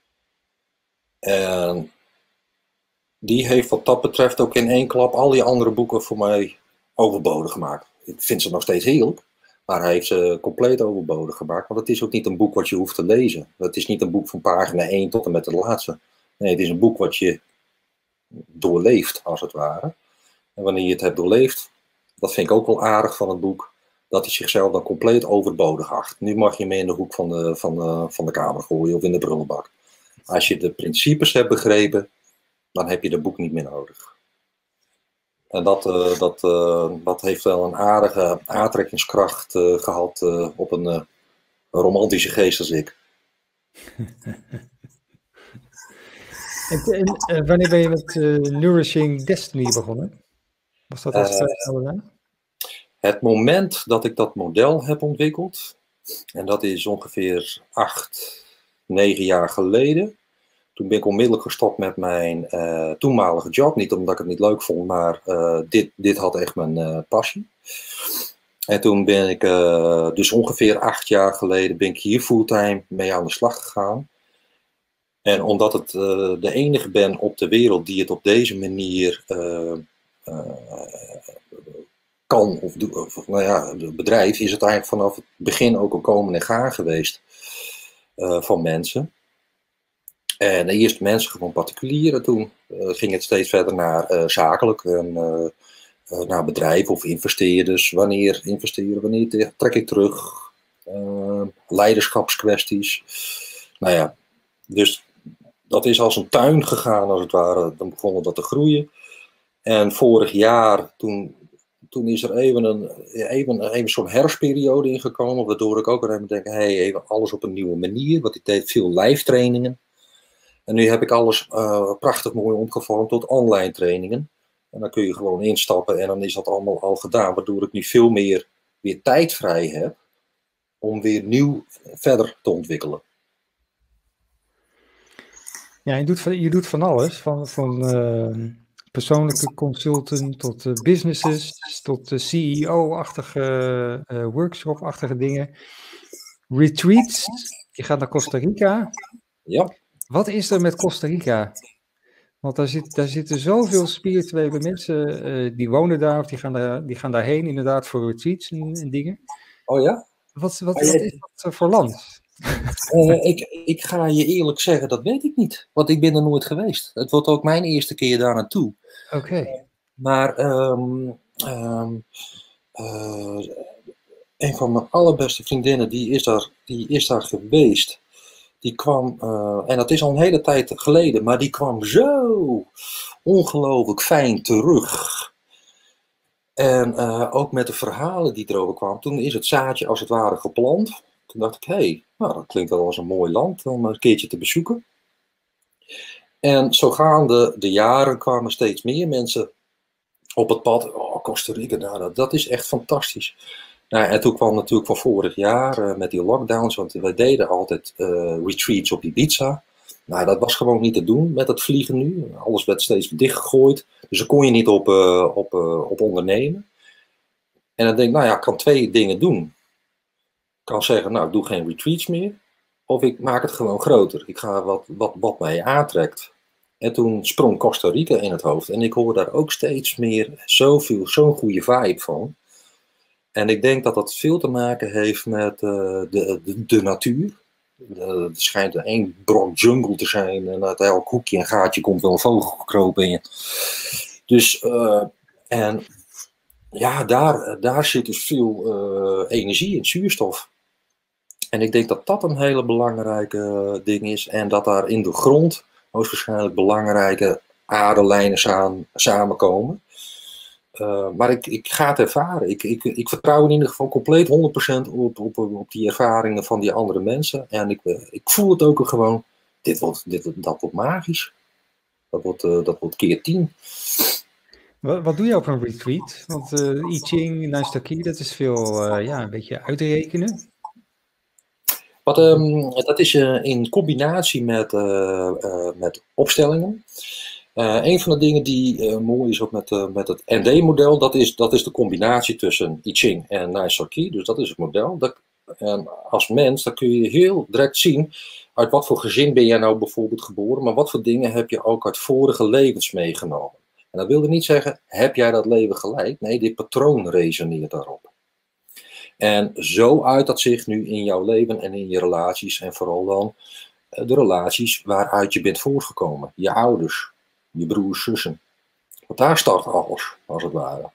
B: En die heeft wat dat betreft ook in één klap al die andere boeken voor mij overbodig gemaakt. Ik vind ze nog steeds heerlijk. Maar hij heeft ze compleet overbodig gemaakt. Want het is ook niet een boek wat je hoeft te lezen. Het is niet een boek van pagina één tot en met de laatste. Nee, het is een boek wat je doorleeft, als het ware. En wanneer je het hebt doorleefd, dat vind ik ook wel aardig van het boek, dat hij zichzelf dan compleet overbodig acht. Nu mag je mee in de hoek van de, van de, van de kamer gooien of in de prullenbak. Als je de principes hebt begrepen, dan heb je dat boek niet meer nodig. En dat, uh, dat, uh, dat heeft wel een aardige aantrekkingskracht uh, gehad uh, op een uh, een romantische geest als ik.
A: En, en, en wanneer ben je met uh, Nourishing Destiny begonnen? Was dat als uh, uh,
B: Het moment dat ik dat model heb ontwikkeld, en dat is ongeveer acht, negen jaar geleden. Toen ben ik onmiddellijk gestopt met mijn uh, toenmalige job. Niet omdat ik het niet leuk vond, maar uh, dit, dit had echt mijn uh, passie. En toen ben ik, uh, dus ongeveer acht jaar geleden, ben ik hier fulltime mee aan de slag gegaan. En omdat het uh, de enige ben op de wereld die het op deze manier uh, uh, kan, of, of nou ja, het bedrijf, is het eigenlijk vanaf het begin ook een komen en gaan geweest uh, van mensen. En eerst mensen gewoon particulieren, toen uh, ging het steeds verder naar uh, zakelijk en uh, uh, naar bedrijven of investeerders. Wanneer investeren, wanneer trek ik terug, uh, leiderschapskwesties. Nou ja, dus dat is als een tuin gegaan als het ware, dan begon dat te groeien. En vorig jaar, toen, toen is er even een, even, even zo'n herfstperiode ingekomen, waardoor ik ook even denk, hey, even alles op een nieuwe manier, want ik deed veel live trainingen. En nu heb ik alles uh, prachtig mooi omgevormd tot online trainingen. En dan kun je gewoon instappen en dan is dat allemaal al gedaan. Waardoor ik nu veel meer weer tijd vrij heb om weer nieuw verder te ontwikkelen.
A: Ja, je doet van, je doet van alles. Van, van uh, persoonlijke consultant tot uh, businesses, tot uh, C E O-achtige, uh, workshop-achtige dingen. Retreats. Je gaat naar Costa Rica.
B: Ja.
A: Wat is er met Costa Rica? Want daar, zit, daar zitten zoveel spirituele mensen, uh, die wonen daar of die gaan, daar, die gaan daarheen inderdaad voor retreats en, en dingen.
B: Oh ja?
A: Wat, wat, wat is dat voor land?
B: Uh, ik, ik ga je eerlijk zeggen, dat weet ik niet. Want ik ben er nooit geweest. Het wordt ook mijn eerste keer daar naartoe.
A: Oké. Okay.
B: Maar um, um, uh, een van mijn allerbeste vriendinnen, die is daar, die is daar geweest. Die kwam, uh, en dat is al een hele tijd geleden, maar die kwam zo ongelooflijk fijn terug. En uh, ook met de verhalen die erover kwamen. Toen is het zaadje als het ware geplant. Toen dacht ik, hé, hey, nou, dat klinkt wel als een mooi land om een keertje te bezoeken. En zo gaande de jaren kwamen steeds meer mensen op het pad. Oh, Costa Rica, nou, dat is echt fantastisch. Nou, en toen kwam natuurlijk van vorig jaar uh, met die lockdowns, want wij deden altijd uh, retreats op Ibiza. Nou, dat was gewoon niet te doen met het vliegen nu. Alles werd steeds dichtgegooid, dus daar kon je niet op, uh, op, uh, op ondernemen. En dan denk ik, nou ja, ik kan twee dingen doen. Ik kan zeggen, nou, ik doe geen retreats meer. Of ik maak het gewoon groter. Ik ga wat, wat, wat mij aantrekt. En toen sprong Costa Rica in het hoofd. En ik hoor daar ook steeds meer zoveel, zo'n goede vibe van. En ik denk dat dat veel te maken heeft met uh, de, de, de natuur. Uh, er schijnt één brok jungle te zijn. En uit elk hoekje en gaatje komt wel een vogel gekropen in. Dus, uh, en ja, daar, daar zit dus veel uh, energie in, zuurstof. En ik denk dat dat een hele belangrijke ding is. En dat daar in de grond hoogstwaarschijnlijk belangrijke aardelijnen samen, samenkomen. Uh, maar ik, ik ga het ervaren. Ik, ik, ik vertrouw in ieder geval compleet honderd procent op, op, op die ervaringen van die andere mensen. En ik, ik voel het ook gewoon. Dit wordt, dit, dat wordt magisch. Dat wordt, uh, dat wordt keer tien.
A: Wat, wat doe je op een retreat? Want uh, I Ching, Naistaki, dat is veel uh, ja, een beetje uitrekenen.
B: Wat, um, dat is uh, in combinatie met, uh, uh, met opstellingen. Uh, een van de dingen die uh, mooi is ook met, uh, met het N D-model, dat is, dat is de combinatie tussen I Ching en Naistaki. Dus dat is het model. Dat, en als mens, dan kun je heel direct zien uit wat voor gezin ben jij nou bijvoorbeeld geboren, maar wat voor dingen heb je ook uit vorige levens meegenomen. En dat wil niet zeggen, heb jij dat leven gelijk? Nee, dit patroon resoneert daarop. En zo uit dat zich nu in jouw leven en in je relaties en vooral dan uh, de relaties waaruit je bent voortgekomen. Je ouders. Je broers, zussen. Want daar start alles, als het ware.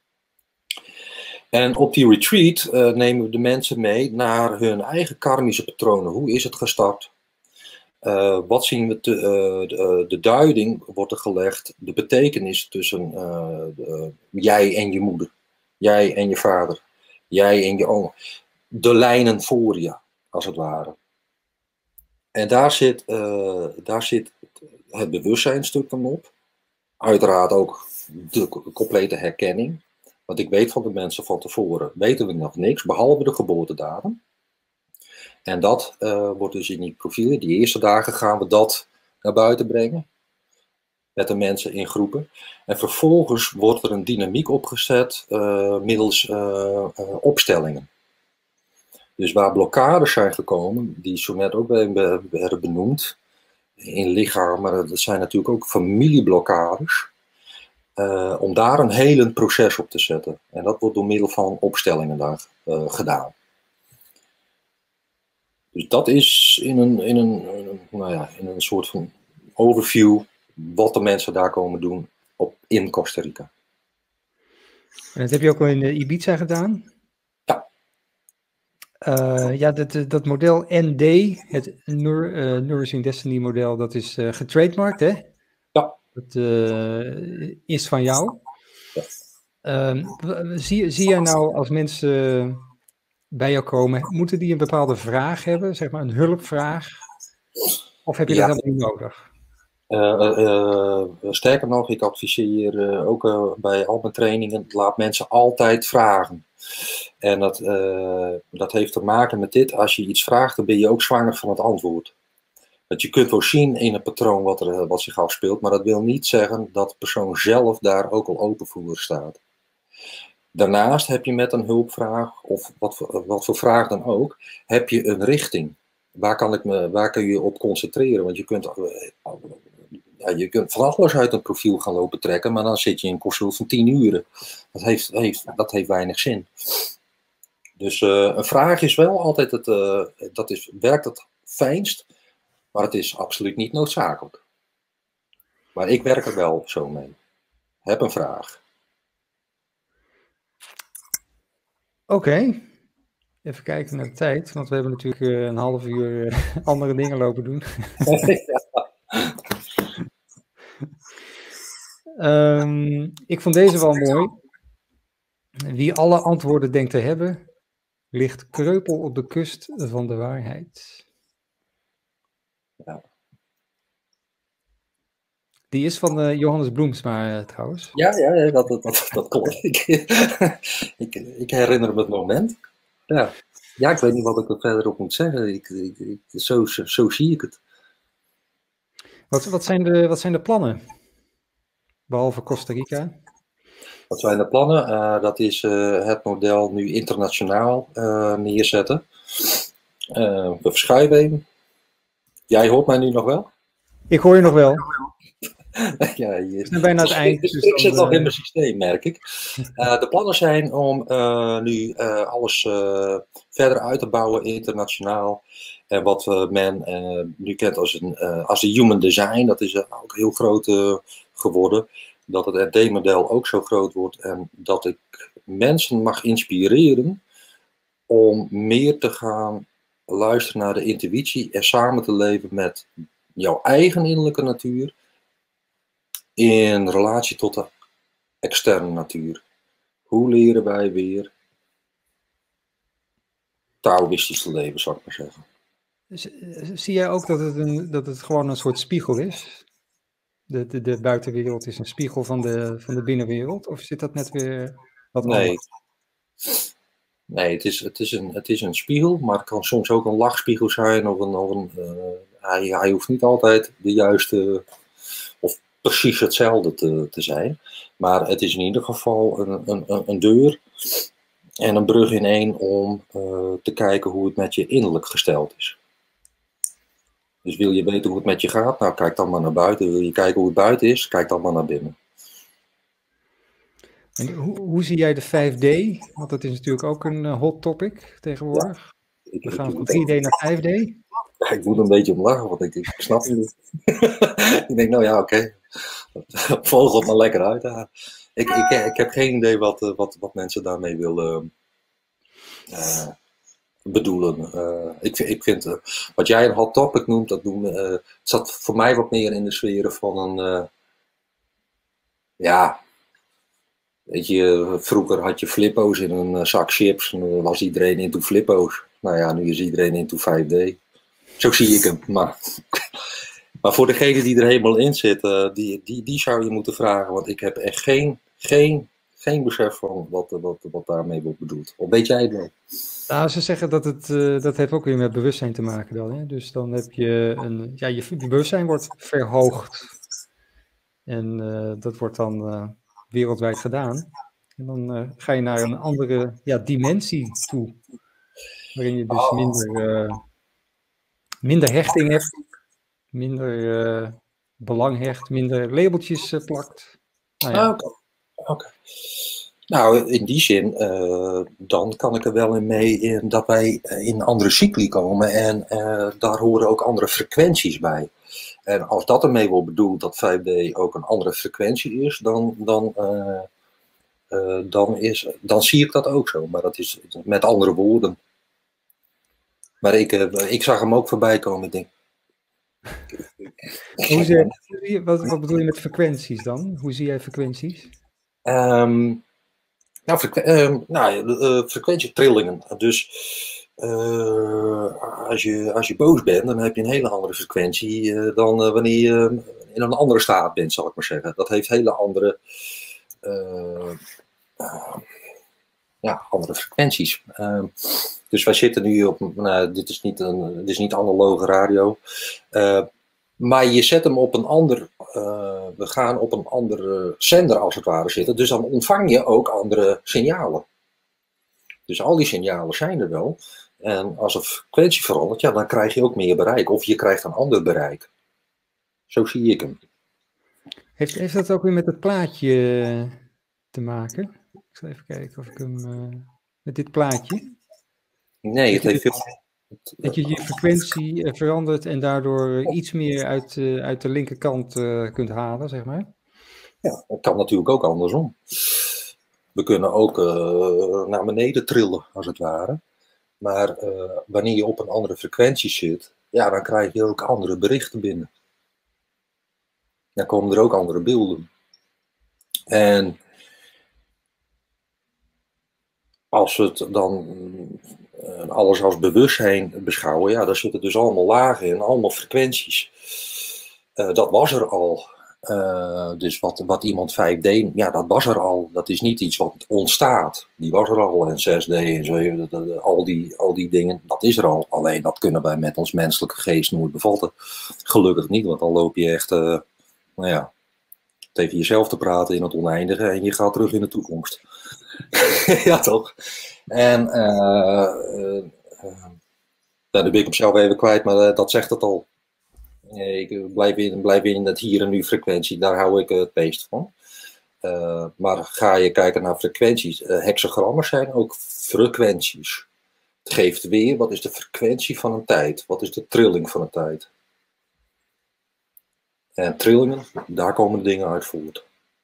B: En op die retreat uh, nemen we de mensen mee naar hun eigen karmische patronen. Hoe is het gestart? Uh, wat zien we? Te, uh, de, de duiding wordt er gelegd. De betekenis tussen uh, de, jij en je moeder. Jij en je vader. Jij en je oom. De lijnen voor je. als het ware. En daar zit, uh, daar zit het bewustzijnstuk dan op. Uiteraard ook de complete herkenning. Want ik weet van de mensen van tevoren, weten we nog niks, behalve de geboortedatum. En dat uh, wordt dus in die profielen, die eerste dagen gaan we dat naar buiten brengen. Met de mensen in groepen. En vervolgens wordt er een dynamiek opgezet uh, middels uh, uh, opstellingen. Dus waar blokkades zijn gekomen, die zo net ook werden benoemd, in lichaam, maar dat zijn natuurlijk ook familieblokkades, uh, om daar een helend proces op te zetten. En dat wordt door middel van opstellingen daar uh, gedaan. Dus dat is in een, in een, nou ja, in een soort van overview wat de mensen daar komen doen op, in Costa Rica.
A: En dat heb je ook al in Ibiza gedaan?
B: Ja.
A: Uh, ja, dat, dat model N D, het Nour, uh, Nourishing Destiny model, dat is uh, getrademarkt, hè?
B: Ja.
A: Dat uh, is van jou.
B: Ja.
A: Uh, zie, zie jij nou als mensen bij jou komen, moeten die een bepaalde vraag hebben, zeg maar een hulpvraag? Of heb je ja. dat helemaal niet nodig?
B: Uh, uh, uh, sterker nog, ik adviseer uh, ook uh, bij al mijn trainingen, laat mensen altijd vragen. En dat, uh, dat heeft te maken met dit, als je iets vraagt, dan ben je ook zwanger van het antwoord. Want je kunt wel zien in een patroon wat, er, wat zich afspeelt, maar dat wil niet zeggen dat de persoon zelf daar ook al open voor staat. Daarnaast heb je met een hulpvraag, of wat voor, wat voor vraag dan ook, heb je een richting. Waar kan, ik me, waar kun je je op concentreren? Want je kunt, ja, je kunt van alles uit een profiel gaan lopen trekken, maar dan zit je in een consult van tien uren. Dat heeft, heeft, dat heeft weinig zin. Dus uh, een vraag is wel altijd, het, uh, dat is, werkt het fijnst, maar het is absoluut niet noodzakelijk. Maar ik werk er wel zo mee. Heb een vraag.
A: Oké. Okay. Even kijken naar de tijd, want we hebben natuurlijk uh, een half uur uh, andere dingen lopen doen. um, ik vond deze wel mooi. Wie alle antwoorden denkt te hebben, ligt kreupel op de kust van de waarheid.
B: Ja.
A: Die is van uh, Johannes Bloemsma uh, trouwens.
B: Ja, ja, ja dat, dat, dat, dat klopt. ik, ik, ik herinner me het moment. Ja. Ja, ik weet niet wat ik er verder op moet zeggen. Ik, ik, ik, zo, zo, zo zie ik het.
A: Wat, wat, zijn de, wat zijn de plannen? Behalve Costa Rica?
B: Wat zijn de plannen? Uh, dat is uh, het model nu internationaal uh, neerzetten. Uh, we verschuiven even. Jij hoort mij nu nog wel?
A: Ik hoor je nog wel.
B: Ja, je,
A: we zijn bijna het eind.
B: Dus ik zit nog uh... in mijn systeem, merk ik. Uh, de plannen zijn om uh, nu uh, alles uh, verder uit te bouwen internationaal. En wat uh, men uh, nu kent als een, uh, als een human design, dat is uh, ook heel groot uh, geworden. Dat het R D-model ook zo groot wordt en dat ik mensen mag inspireren om meer te gaan luisteren naar de intuïtie en samen te leven met jouw eigen innerlijke natuur in relatie tot de externe natuur. Hoe leren wij weer Taoïstisch te leven, zou ik maar zeggen.
A: Zie jij ook dat het, een, dat het gewoon een soort spiegel is? De, de, de buitenwereld is een spiegel van de, van de binnenwereld? Of zit dat net weer wat
B: nee.
A: anders?
B: Nee, het is, het, is een, het is een spiegel, maar het kan soms ook een lachspiegel zijn. Of een, of een, uh, hij, hij hoeft niet altijd de juiste of precies hetzelfde te, te zijn. Maar het is in ieder geval een, een, een deur en een brug in één om uh, te kijken hoe het met je innerlijk gesteld is. Dus wil je weten hoe het met je gaat? Nou, kijk dan maar naar buiten. Wil je kijken hoe het buiten is? Kijk dan maar naar binnen.
A: En hoe, hoe zie jij de vijf D? Want dat is natuurlijk ook een uh, hot topic tegenwoordig. Ja, ik, We gaan ik, van drie D naar vijf D.
B: Ja, ik moet een beetje om lachen, want ik, ik snap het niet. Ik denk, nou ja, oké. Okay. Vogelt maar lekker uit. Ja. Ik, ik, ik heb geen idee wat, wat, wat mensen daarmee willen uh, bedoelen. Uh, ik, ik vind, uh, wat jij een hot topic noemt, dat doen, uh, zat voor mij wat meer in de sferen van een, uh, ja, weet je, vroeger had je flippo's in een zak chips en dan was iedereen into flippo's. Nou ja, nu is iedereen into vijf D. Zo zie ik hem. Maar, maar voor degene die er helemaal in zit, uh, die, die, die zou je moeten vragen. Want ik heb echt geen, geen, geen besef van wat, wat, wat daarmee wordt bedoeld. Of weet jij het wel?
A: Nou, ze zeggen dat het, uh, dat heeft ook weer met bewustzijn te maken dan. Hè? Dus dan heb je een, ja, je, je bewustzijn wordt verhoogd. En uh, dat wordt dan uh, wereldwijd gedaan. En dan uh, ga je naar een andere ja, dimensie toe. Waarin je dus minder, uh, minder hechting hebt. Minder uh, belang hecht. Minder labeltjes uh, plakt. Nou ja.
B: Oké. Okay. Okay. Nou, in die zin, uh, dan kan ik er wel in mee in dat wij in een andere cycli komen. En uh, daar horen ook andere frequenties bij. En als dat ermee wordt bedoeld dat vijf D ook een andere frequentie is, dan, dan, uh, uh, dan, is, dan zie ik dat ook zo. Maar dat is met andere woorden. Maar ik, uh, ik zag hem ook voorbij komen. Ik denk...
A: Hoe zie, wat, wat bedoel je met frequenties dan? Hoe zie jij frequenties?
B: Um, nou, frequ uh, nou uh, frequentietrillingen. Dus uh, als, je, als je boos bent, dan heb je een hele andere frequentie uh, dan uh, wanneer je in een andere staat bent, zal ik maar zeggen. Dat heeft hele andere, uh, uh, ja, andere frequenties. Uh, dus wij zitten nu op, nou, dit is niet een, dit is niet analoge radio. Uh, Maar je zet hem op een ander, uh, we gaan op een andere zender als het ware zitten. Dus dan ontvang je ook andere signalen. Dus al die signalen zijn er wel. En als een frequentie verandert, ja, dan krijg je ook meer bereik. Of je krijgt een ander bereik. Zo zie ik hem.
A: Heeft, heeft dat ook weer met het plaatje te maken? Ik zal even kijken of ik hem... Uh, met dit plaatje?
B: Nee, het heeft veel...
A: Dat je je frequentie uh, verandert en daardoor iets meer uit, uh, uit de linkerkant uh, kunt halen, zeg maar.
B: Ja, dat kan natuurlijk ook andersom. We kunnen ook uh, naar beneden trillen, als het ware. Maar uh, wanneer je op een andere frequentie zit, ja, dan krijg je ook andere berichten binnen. Dan komen er ook andere beelden. En als we het dan uh, alles als bewustzijn beschouwen, ja, daar zitten dus allemaal lagen in, allemaal frequenties. Uh, dat was er al. Uh, dus wat, wat iemand vijf D, ja, dat was er al. Dat is niet iets wat ontstaat. Die was er al. En zes D en zo, al die, al die dingen, dat is er al. Alleen dat kunnen wij met ons menselijke geest nooit bevatten. Gelukkig niet, want dan loop je echt, uh, nou ja, tegen jezelf te praten in het oneindige en je gaat terug in de toekomst. Ja, toch? En uh, uh, uh, nou, dan ben ik hem zelf even kwijt, maar uh, dat zegt het al. Ik blijf in, blijf in het hier en nu frequentie, daar hou ik het meest van. Uh, maar ga je kijken naar frequenties, uh, hexagrammen zijn ook frequenties. Het geeft weer, wat is de frequentie van een tijd? Wat is de trilling van een tijd? En trillingen, daar komen de dingen uit voort.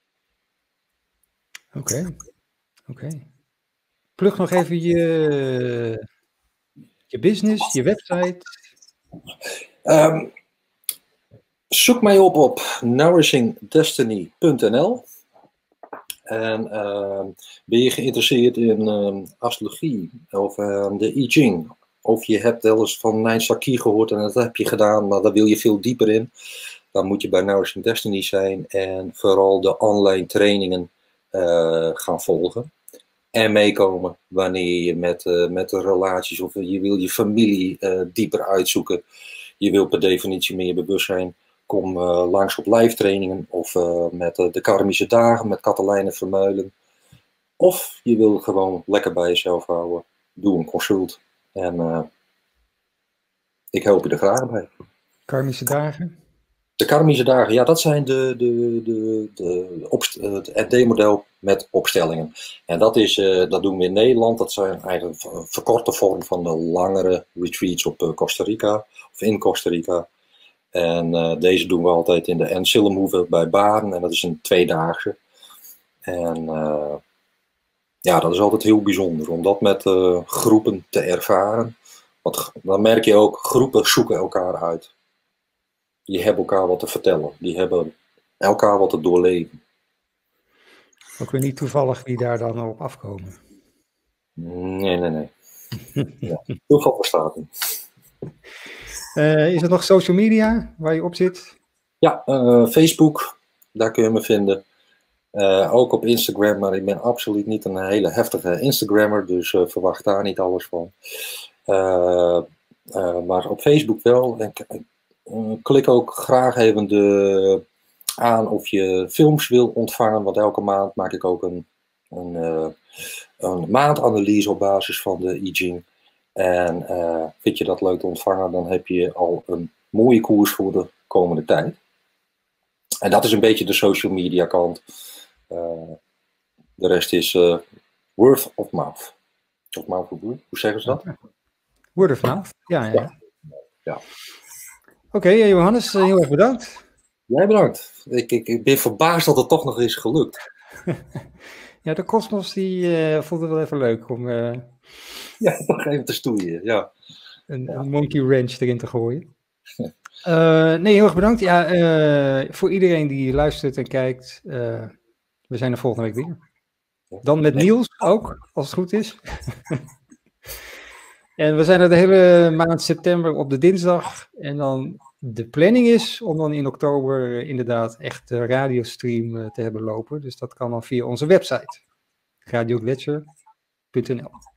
A: Oké, okay. oké. Okay. Plug nog even je, je business, je website.
B: Um, zoek mij op op nourishing destiny punt n l. En uh, ben je geïnteresseerd in uh, astrologie of uh, de I Ching? Of je hebt wel eens van Nine Star Key gehoord en dat heb je gedaan, maar daar wil je veel dieper in. Dan moet je bij Nourishing Destiny zijn en vooral de online trainingen uh, gaan volgen. En meekomen wanneer je met, uh, met de relaties of je wil je familie uh, dieper uitzoeken. Je wil per definitie meer bewustzijn. Kom uh, langs op live trainingen of uh, met uh, de karmische dagen met Katelijne Vermeulen. Of je wil gewoon lekker bij jezelf houden. Doe een consult. En uh, ik help je er graag bij.
A: Karmische dagen?
B: De karmische dagen, ja, dat zijn de, de, de, de opst- het R D-model met opstellingen. En dat, is, uh, dat doen we in Nederland. Dat zijn eigenlijk een verkorte vorm van de langere retreats op uh, Costa Rica of in Costa Rica. En uh, deze doen we altijd in de Encillenhoeve bij Baren en dat is een tweedaagse. En uh, ja, dat is altijd heel bijzonder om dat met uh, groepen te ervaren. Want dan merk je ook, groepen zoeken elkaar uit. Die hebben elkaar wat te vertellen. Die hebben elkaar wat te doorleven.
A: Ook weer niet toevallig wie daar dan op afkomen.
B: Nee, nee, nee. Ja, heel veel bestaat niet.
A: Uh, is er nog social media waar je op zit?
B: Ja, uh, Facebook, daar kun je me vinden. Uh, ook op Instagram, maar ik ben absoluut niet een hele heftige Instagrammer, dus uh, verwacht daar niet alles van. Uh, uh, maar op Facebook wel. En, uh, klik ook graag even de, aan of je films wil ontvangen, want elke maand maak ik ook een, een, uh, een maandanalyse op basis van de I Ching. En uh, vind je dat leuk te ontvangen, dan heb je al een mooie koers voor de komende tijd. En dat is een beetje de social media kant. Uh, de rest is uh, word of mouth. Of mouth, hoe zeggen ze dat?
A: Word of mouth, ja. ja.
B: ja. ja.
A: Oké, okay, Johannes, heel erg bedankt.
B: Jij bedankt. Ik, ik, ik ben verbaasd dat het toch nog is gelukt.
A: Ja, de Cosmos die uh, vond het wel even leuk om uh,
B: ja, nog even te stoeien. Ja.
A: Een,
B: ja.
A: een monkey wrench erin te gooien. uh, nee, heel erg bedankt. Ja, uh, voor iedereen die luistert en kijkt. Uh, we zijn er volgende week weer. Dan met Niels ook, als het goed is. En we zijn er de hele maand september op de dinsdag. En dan de planning is om dan in oktober inderdaad echt de radiostream te hebben lopen. Dus dat kan dan via onze website. radio gletscher punt n l